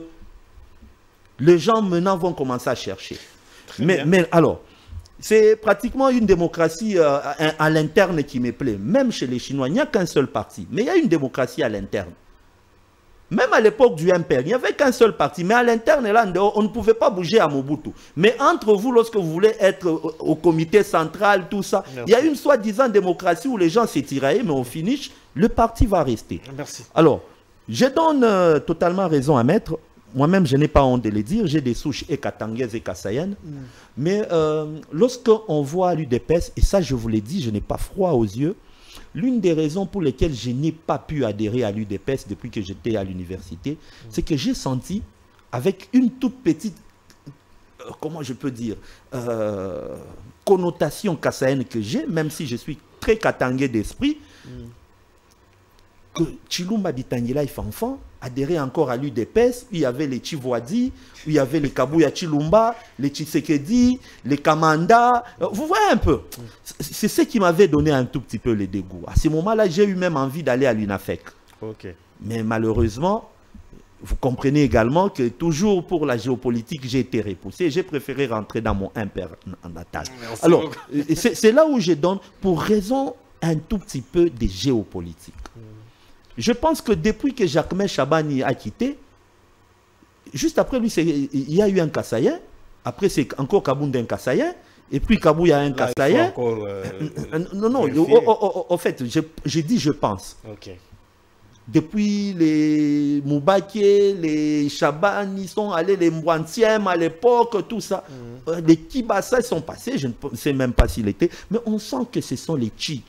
les gens maintenant vont commencer à chercher. Mais alors, c'est pratiquement une démocratie à l'interne qui me plaît. Même chez les Chinois, il n'y a qu'un seul parti. Mais il y a une démocratie à l'interne. Même à l'époque du MPR, il n'y avait qu'un seul parti. Mais à l'interne, là, en dehors, on ne pouvait pas bouger à Mobutu. Mais entre vous, lorsque vous voulez être au comité central, tout ça, il y a une soi-disant démocratie où les gens s'étiraillent, mais au finish, le parti va rester. Merci. Alors, je donne totalement raison à Maître. Moi-même, je n'ai pas honte de le dire, j'ai des souches ekatangaises et kassayennes. Mais lorsqu'on voit l'UDPS, et ça je vous l'ai dit, je n'ai pas froid aux yeux, l'une des raisons pour lesquelles je n'ai pas pu adhérer à l'UDPS depuis que j'étais à l'université, c'est que j'ai senti, avec une toute petite, comment je peux dire, connotation kassaïenne que j'ai, même si je suis très katangais d'esprit, il y a une soi-disant démocratie où les gens s'étiraillent, mais au finish, le parti va rester. Alors, je donne totalement raison à Maître. Moi-même, je n'ai pas honte de le dire, je n'ai pas froid aux yeux, mais lorsqu'on voit l'UDPS, et ça je vous l'ai dit, je n'ai pas froid aux yeux, l'une des raisons pour lesquelles je n'ai pas pu adhérer à l'UDPS depuis que j'étais à l'université, c'est que j'ai senti, avec une toute petite, comment je peux dire, connotation kassaïenne que j'ai, même si je suis très katangais d'esprit, que Chilumba Ditangila Fanfan adhérait encore à l'UDPS, où il y avait les Chivoadi, où il y avait les Kabouya Chilumba, les Tshisekedi, les Kamanda. Vous voyez un peu. C'est ce qui m'avait donné un tout petit peu le dégoût. À ce moment-là, j'ai eu même envie d'aller à l'UNAFEC. Ok. Mais malheureusement, vous comprenez également que toujours pour la géopolitique, j'ai été repoussé. J'ai préféré rentrer dans mon impère natal. Alors, c'est là où je donne, pour raison un tout petit peu de géopolitique. Je pense que depuis que Jacquemain Chabani a quitté, juste après lui, il y a eu un Kassaïen. Après, c'est encore Kabounda un Kassaïen. Et puis Kabouya un Kassaïen. Non, en fait, je dis je pense. Ok. Depuis les Moubaké, les Chabani sont allés, les Mbouantiem à l'époque, tout ça. Les Kibasa sont passés, je ne sais même pas s'il était. Mais on sent que ce sont les Chi.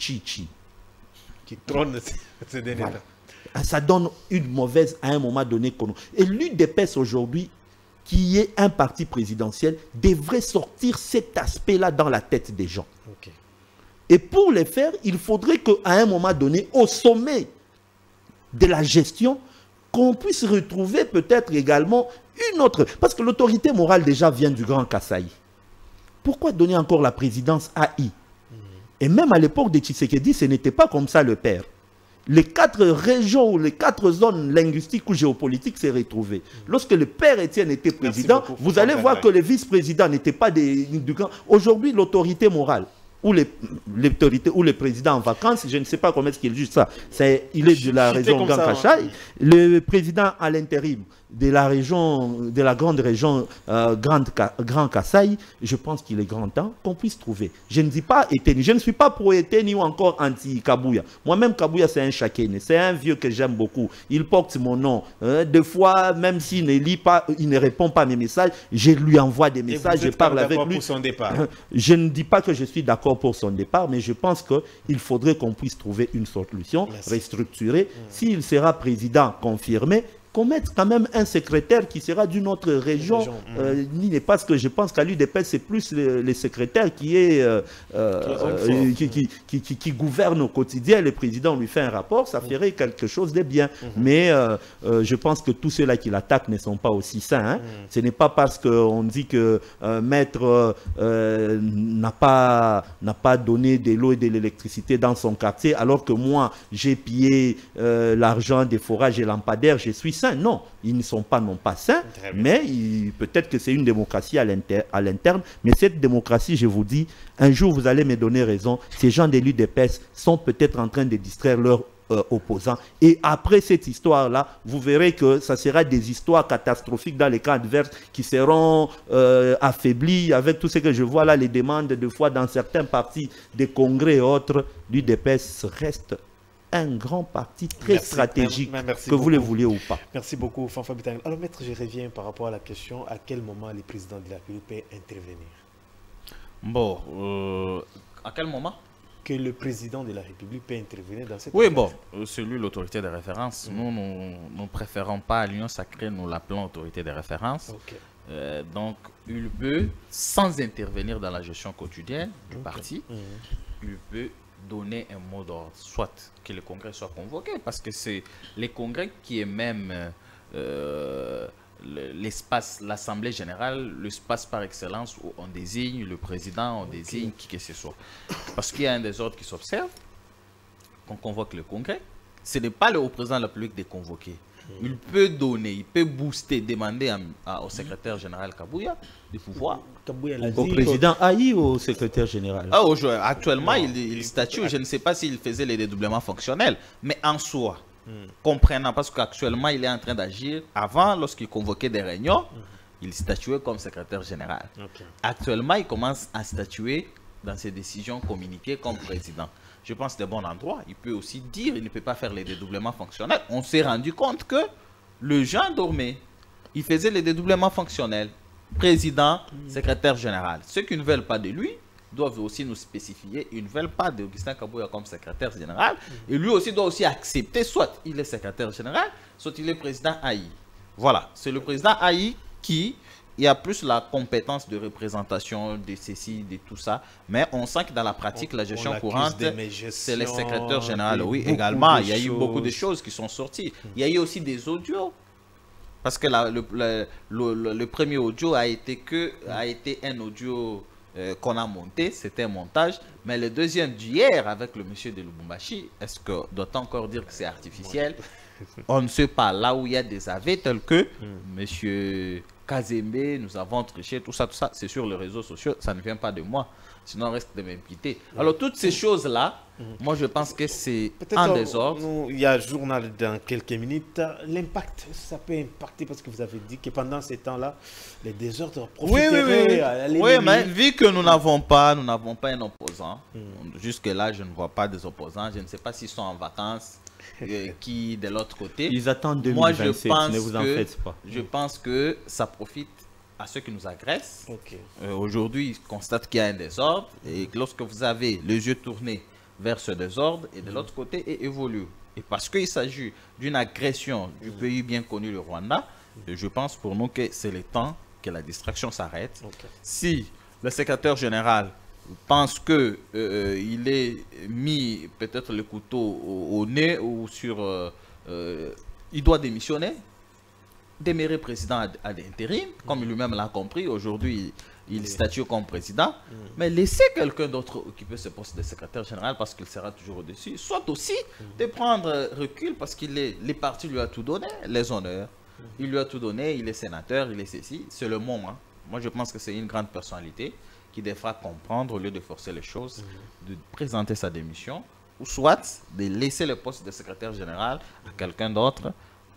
Qui trônent ces derniers-là. Voilà. Ça donne une mauvaise à un moment donné. Et l'UDPS aujourd'hui, qui est un parti présidentiel, devrait sortir cet aspect-là dans la tête des gens. Okay. Et pour le faire, il faudrait qu'à un moment donné, au sommet de la gestion, qu'on puisse retrouver peut-être également une autre. Parce que l'autorité morale déjà vient du Grand Kasaï. Pourquoi donner encore la présidence à I? Et même à l'époque de Tshisekedi, ce n'était pas comme ça le père. Les 4 régions ou les 4 zones linguistiques ou géopolitiques s'est retrouvé. Lorsque le père Étienne était président, vous allez voir que les vice-présidents n'étaient pas du grand. Aujourd'hui, l'autorité morale ou l'autorité ou le président en vacances, je ne sais pas comment est-ce qu'il juge ça. Il est de la région Grand Kasaï. Le président à l'intérim de la région, de la grande région Grand Kasaï, je pense qu'il est grand temps qu'on puisse trouver. Je ne dis pas Eteni, je ne suis pas pro-Eteni ou encore anti-Kabouya. Moi-même, Kabouya, c'est un chakene, c'est un vieux que j'aime beaucoup. Il porte mon nom. Des fois, même s'il ne lit pas, il ne répond pas à mes messages, je lui envoie des messages, je parle avec lui. Pour son départ. Je ne dis pas que je suis d'accord pour son départ, mais je pense qu'il faudrait qu'on puisse trouver une solution, restructurée. S'il sera président confirmé, qu'on mette quand même un secrétaire qui sera d'une autre région. Parce que je pense qu'à l'UDPS, c'est plus les secrétaires qui gouvernent au quotidien. Le président lui fait un rapport, ça ferait quelque chose de bien. Mais je pense que tous ceux-là qui l'attaquent ne sont pas aussi sains. Ce n'est pas parce qu'on dit que Maître n'a pas donné de l'eau et de l'électricité dans son quartier, alors que moi, j'ai pillé l'argent des forages et lampadaires, je suis sain. Non, ils ne sont pas non pas sains, mais peut-être que c'est une démocratie à l'interne. Mais cette démocratie, je vous dis, un jour vous allez me donner raison, ces gens de l'UDPS sont peut-être en train de distraire leurs opposants. Et après cette histoire-là, vous verrez que ça sera des histoires catastrophiques dans les camps adverses qui seront affaiblies avec tout ce que je vois là, les demandes de fois dans certains partis des congrès et autres. L'UDPS reste un grand parti très stratégique, que vous le vouliez ou pas. Merci beaucoup, Fanfan Bitangila. Alors, maître, je reviens par rapport à la question, à quel moment le président de la République peut intervenir? Bon, à quel moment? Que le président de la République peut intervenir dans cette affaire. Bon, c'est lui l'autorité de référence. Nous ne préférons pas l'Union sacrée, nous l'appelons autorité de référence. Donc, il peut, sans intervenir dans la gestion quotidienne du parti, il peut donner un mot d'ordre, soit que le congrès soit convoqué, parce que c'est les congrès qui est même l'espace, l'assemblée générale, l'espace par excellence où on désigne le président, on désigne qui que ce soit. Parce qu'il y a un des ordres qui s'observe, qu'on convoque le congrès, ce n'est pas le président de la République de convoquer. Il peut donner, il peut booster, demander au secrétaire général Kabouya de pouvoir. Au président Aïe ou au secrétaire général? Actuellement, il statue, je ne sais pas s'il faisait les dédoublements fonctionnels, mais en soi, comprenant, parce qu'actuellement, il est en train d'agir. Avant, lorsqu'il convoquait des réunions, il statuait comme secrétaire général. Actuellement, il commence à statuer dans ses décisions communiquées comme président. Je pense que c'est un bon endroit. Il peut aussi dire qu'il ne peut pas faire les dédoublements fonctionnels. On s'est rendu compte que le Jean dormait. Il faisait les dédoublements fonctionnels. Président, secrétaire général. Ceux qui ne veulent pas de lui doivent aussi nous spécifier. Ils ne veulent pas d'Augustin Kabouya comme secrétaire général. Et lui aussi doit aussi accepter, soit il est secrétaire général, soit il est président AI. Voilà. C'est le président AI qui il y a plus la compétence de représentation de ceci, de tout ça. Mais on sent que dans la pratique, la gestion courante, c'est le secrétaire général. Oui, également, il y a eu beaucoup de choses qui sont sorties. Il y a eu aussi des audios. Parce que le premier audio a été un audio qu'on a monté, c'était un montage. Mais le deuxième d'hier avec le monsieur de Lubumbashi, est-ce que doit-on encore dire que c'est artificiel? On ne sait pas. Là où il y a des avis tels que monsieur Kazembe, nous avons triché, tout ça, c'est sur les réseaux sociaux, ça ne vient pas de moi. Sinon, on reste de m'imputer. Alors, toutes ces choses-là, moi, je pense que c'est en désordre. Il y a un journal dans quelques minutes. L'impact, ça peut impacter parce que vous avez dit que pendant ces temps-là, les désordres profiteraient à l'ennemi. Oui, mais vu que nous n'avons pas un opposant, jusque-là, je ne vois pas des opposants. Je ne sais pas s'ils sont en vacances, qui de l'autre côté. Ils attendent 2027, moi, ne vous en faites pas. Je pense que ça profite à ceux qui nous agressent. Aujourd'hui, ils constatent qu'il y a un désordre et que lorsque vous avez les yeux tournés vers ce désordre et de l'autre côté et évolue. Et parce qu'il s'agit d'une agression du pays bien connu, le Rwanda, je pense pour nous que c'est le temps que la distraction s'arrête. Si le secrétaire général pense que il est mis peut-être le couteau au nez ou sur... il doit démissionner, demeurer président à l'intérim, comme lui-même l'a compris. Aujourd'hui, il statue comme président. Mais laisser quelqu'un d'autre occuper ce poste de secrétaire général parce qu'il sera toujours au-dessus. Soit aussi de prendre recul parce que les partis lui a tout donné, les honneurs. Il lui a tout donné, il est sénateur, il est ceci. C'est le moment. Moi, je pense que c'est une grande personnalité qui devra comprendre, au lieu de forcer les choses, de présenter sa démission, ou soit de laisser le poste de secrétaire général à quelqu'un d'autre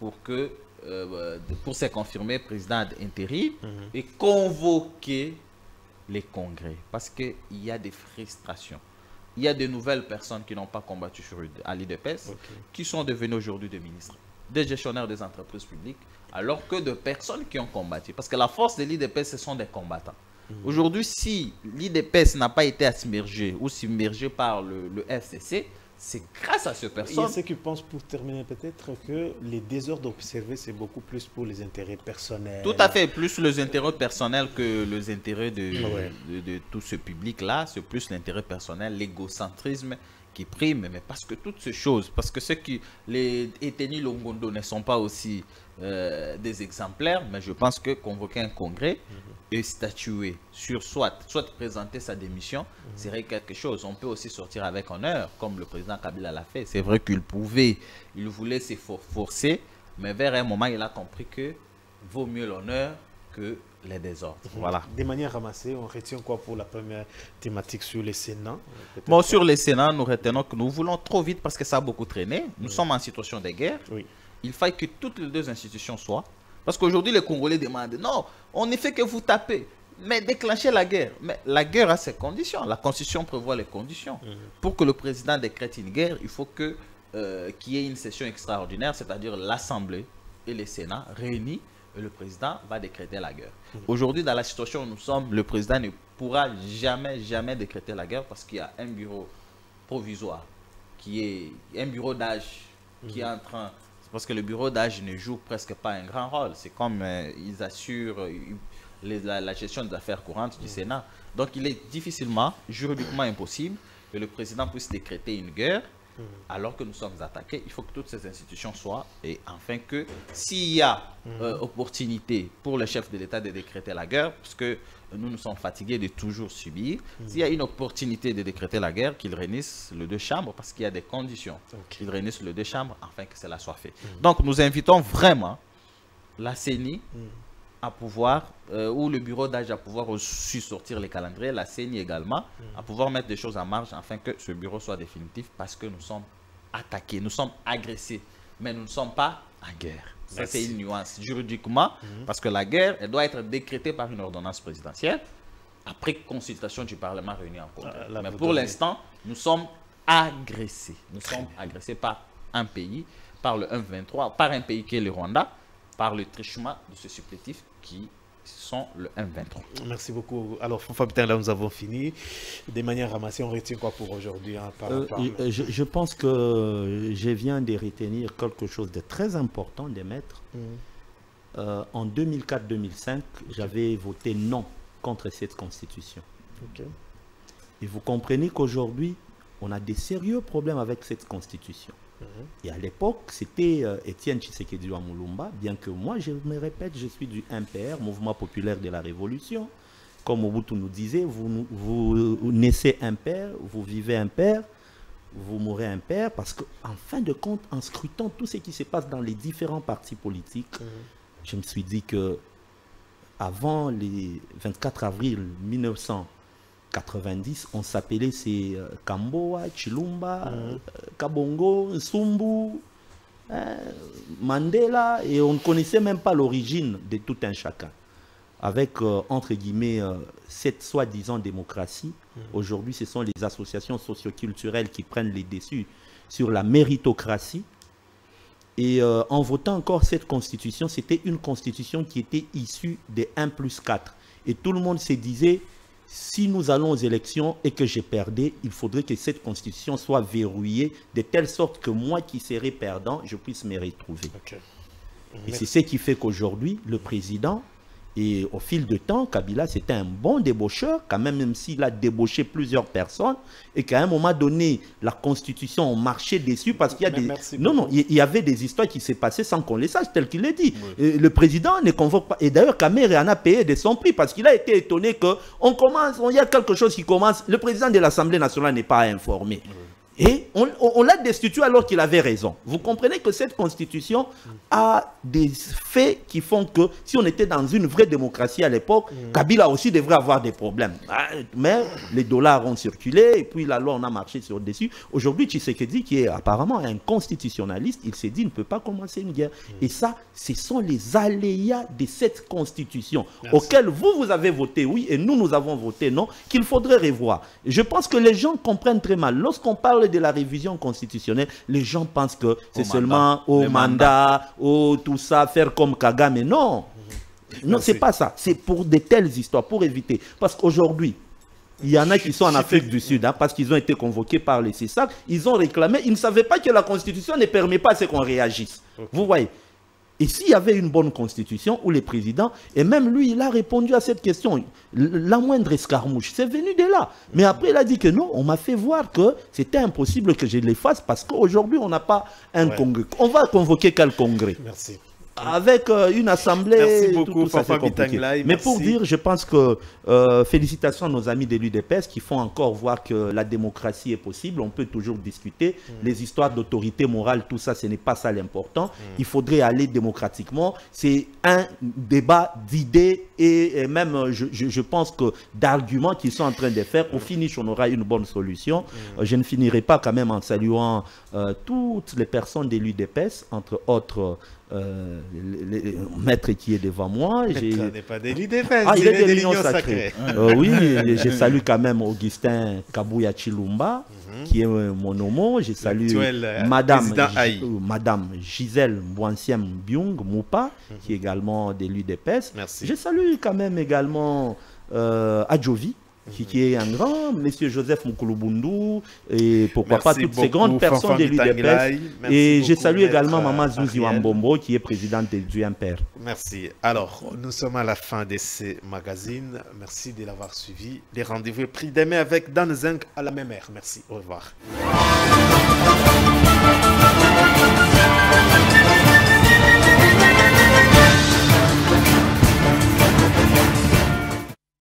pour se confirmer président d'intérim et convoquer les congrès. Parce qu'il y a des frustrations. Il y a de nouvelles personnes qui n'ont pas combattu à l'IDPS, qui sont devenues aujourd'hui des ministres, des gestionnaires des entreprises publiques, alors que de personnes qui ont combattu. Parce que la force de l'IDPS, ce sont des combattants. Aujourd'hui, si l'IDPS n'a pas été aspergé ou submergé par le FCC, c'est grâce à ces personnes. Il y a ceux qui pensent, pour terminer peut-être, que les désordres observés, c'est beaucoup plus pour les intérêts personnels. Tout à fait, plus les intérêts personnels que les intérêts de tout ce public-là. C'est plus l'intérêt personnel, l'égocentrisme qui prime. Mais parce que toutes ces choses, parce que ceux qui, les Eteni Longondo ne sont pas aussi des exemplaires, mais je pense que convoquer un congrès et statuer sur soit présenter sa démission serait quelque chose. On peut aussi sortir avec honneur, comme le président Kabila l'a fait. C'est vrai qu'il voulait se forcer, mais vers un moment, il a compris que vaut mieux l'honneur que les désordres. Voilà. De manière ramassée, on retient quoi pour la première thématique sur les Sénats? Bon, sur les Sénats, nous retenons que nous voulons trop vite parce que ça a beaucoup traîné. Nous sommes en situation de guerre. Il faut que toutes les deux institutions soient. Parce qu'aujourd'hui, les Congolais demandent, non, on ne fait que vous taper, mais déclencher la guerre. Mais la guerre a ses conditions. La Constitution prévoit les conditions. Pour que le président décrète une guerre, il faut qu'il y ait une session extraordinaire, c'est-à-dire l'Assemblée et le Sénat réunis, et le président va décréter la guerre. Aujourd'hui, dans la situation où nous sommes, le président ne pourra jamais décréter la guerre parce qu'il y a un bureau provisoire, qui est un bureau d'âge qui est en train... Parce que le bureau d'âge ne joue presque pas un grand rôle. C'est comme ils assurent la gestion des affaires courantes du Sénat. Donc il est difficilement, juridiquement impossible que le président puisse décréter une guerre alors que nous sommes attaqués. Il faut que toutes ces institutions soient, et enfin que s'il y a opportunité pour le chef de l'État de décréter la guerre, parce que nous sommes fatigués de toujours subir, s'il y a une opportunité de décréter la guerre, qu'il réunisse les deux chambres, parce qu'il y a des conditions, qu'il réunisse les deux chambres afin que cela soit fait. Donc nous invitons vraiment la CENI à pouvoir, ou le bureau d'âge à pouvoir aussi sortir les calendriers, la CENI également, à pouvoir mettre des choses en marge afin que ce bureau soit définitif, parce que nous sommes attaqués, nous sommes agressés, mais nous ne sommes pas en guerre. Ça, c'est une nuance juridiquement, parce que la guerre, elle doit être décrétée par une ordonnance présidentielle, après consultation du Parlement réuni en Congrès. Mais pour l'instant, nous sommes agressés. Nous sommes agressés par un pays, par le 1-23, par un pays qui est le Rwanda, par le trichement de ce supplétif qui sont le 1-23. Merci beaucoup. Alors, Fabien, là, nous avons fini. De manière ramassée, on retient quoi pour aujourd'hui je pense que je viens de retenir quelque chose de très important de mettre. en 2004-2005, j'avais voté non contre cette constitution. Ok. Et vous comprenez qu'aujourd'hui, on a des sérieux problèmes avec cette constitution. Et à l'époque, c'était Étienne Tshisekedi Mulumba, bien que moi, je me répète, je suis du MPR, Mouvement Populaire de la Révolution. Comme Mobutu nous disait, vous naissez impair, vous vivez impair, vous mourrez impair, parce qu'en fin de compte, en scrutant tout ce qui se passe dans les différents partis politiques, je me suis dit que avant les 24 avril 1990, on s'appelait Kamboa, Chilumba, Kabongo, Nsumbu, Mandela, et on ne connaissait même pas l'origine de tout un chacun. Avec, entre guillemets, cette soi-disant démocratie, aujourd'hui, ce sont les associations socioculturelles qui prennent les dessus sur la méritocratie. Et en votant encore cette constitution, c'était une constitution qui était issue des 1+4. Et tout le monde se disait, si nous allons aux élections et que j'ai perdu, il faudrait que cette constitution soit verrouillée de telle sorte que moi qui serai perdant, je puisse me retrouver. Okay. Et c'est ce qui fait qu'aujourd'hui, le président, et au fil de temps, Kabila, c'était un bon débaucheur, quand même s'il a débauché plusieurs personnes, et qu'à un moment donné, la Constitution, on marchait dessus parce qu'il y a des... Non, il y avait des histoires qui s'est passées sans qu'on les sache, tel qu'il l'a dit. Oui. Le président ne convoque pas. Et d'ailleurs, Kamere en a payé de son prix, parce qu'il a été étonné qu'on commence, il y a quelque chose qui commence, le président de l'Assemblée nationale n'est pas informé. Oui. Et on l'a destitué alors qu'il avait raison. Vous comprenez que cette constitution a des faits qui font que si on était dans une vraie démocratie à l'époque, Kabila aussi devrait avoir des problèmes. Mais les dollars ont circulé et puis la loi, on a marché sur dessus. Aujourd'hui, Tshisekedi, qui est apparemment un constitutionnaliste, il s'est dit il ne peut pas commencer une guerre. Et ça, ce sont les aléas de cette constitution auxquelles vous avez voté oui et nous avons voté non, qu'il faudrait revoir. Je pense que les gens comprennent très mal. Lorsqu'on parle de la révision constitutionnelle, les gens pensent que c'est seulement au mandat, au tout ça, faire comme Kagame. Non, non, c'est pas ça. C'est pour de telles histoires, pour éviter. Parce qu'aujourd'hui, il y en a qui sont en Afrique du Sud, parce qu'ils ont été convoqués par les CESAC, ils ont réclamé, ils ne savaient pas que la Constitution ne permet pas à ce qu'on réagisse. Vous voyez. Et s'il y avait une bonne constitution où les présidents, et même lui, il a répondu à cette question, la moindre escarmouche, c'est venu de là. Mais après, il a dit que non, on m'a fait voir que c'était impossible que je les fasse parce qu'aujourd'hui, on n'a pas un congrès. On va convoquer quel congrès? Merci. Avec une assemblée. Merci beaucoup, tout ça, Papa Bitanglaï. Mais pour dire, je pense que félicitations à nos amis de l'UDPS qui font encore voir que la démocratie est possible. On peut toujours discuter. Les histoires d'autorité morale, tout ça, ce n'est pas ça l'important. Il faudrait aller démocratiquement. C'est un débat d'idées et même, je pense que d'arguments qu'ils sont en train de faire. Au finish, on aura une bonne solution. Je ne finirai pas quand même en saluant toutes les personnes de l'UDPS, entre autres. Le maître qui est devant moi. Il n'est pas de l'UDPS, il est de l'Union sacrée. Oui, je salue quand même Augustin Kabouya Chilumba, qui est mon homo. Je salue Madame Gisèle Mbouansiem Byung Moupa, qui est également de l'UDPS. Je salue quand même également Adjovi, qui est un grand, monsieur Joseph Moukoulou et pourquoi pas toutes ces grandes personnes de l'UDPS. Et je salue également Maman Zouzi Wambombo, qui est présidente du MPR. Merci. Alors, nous sommes à la fin de ces magazines. Merci de l'avoir suivi. Les rendez-vous est pris demain avec Dan Zeng à la même heure. Merci. Au revoir.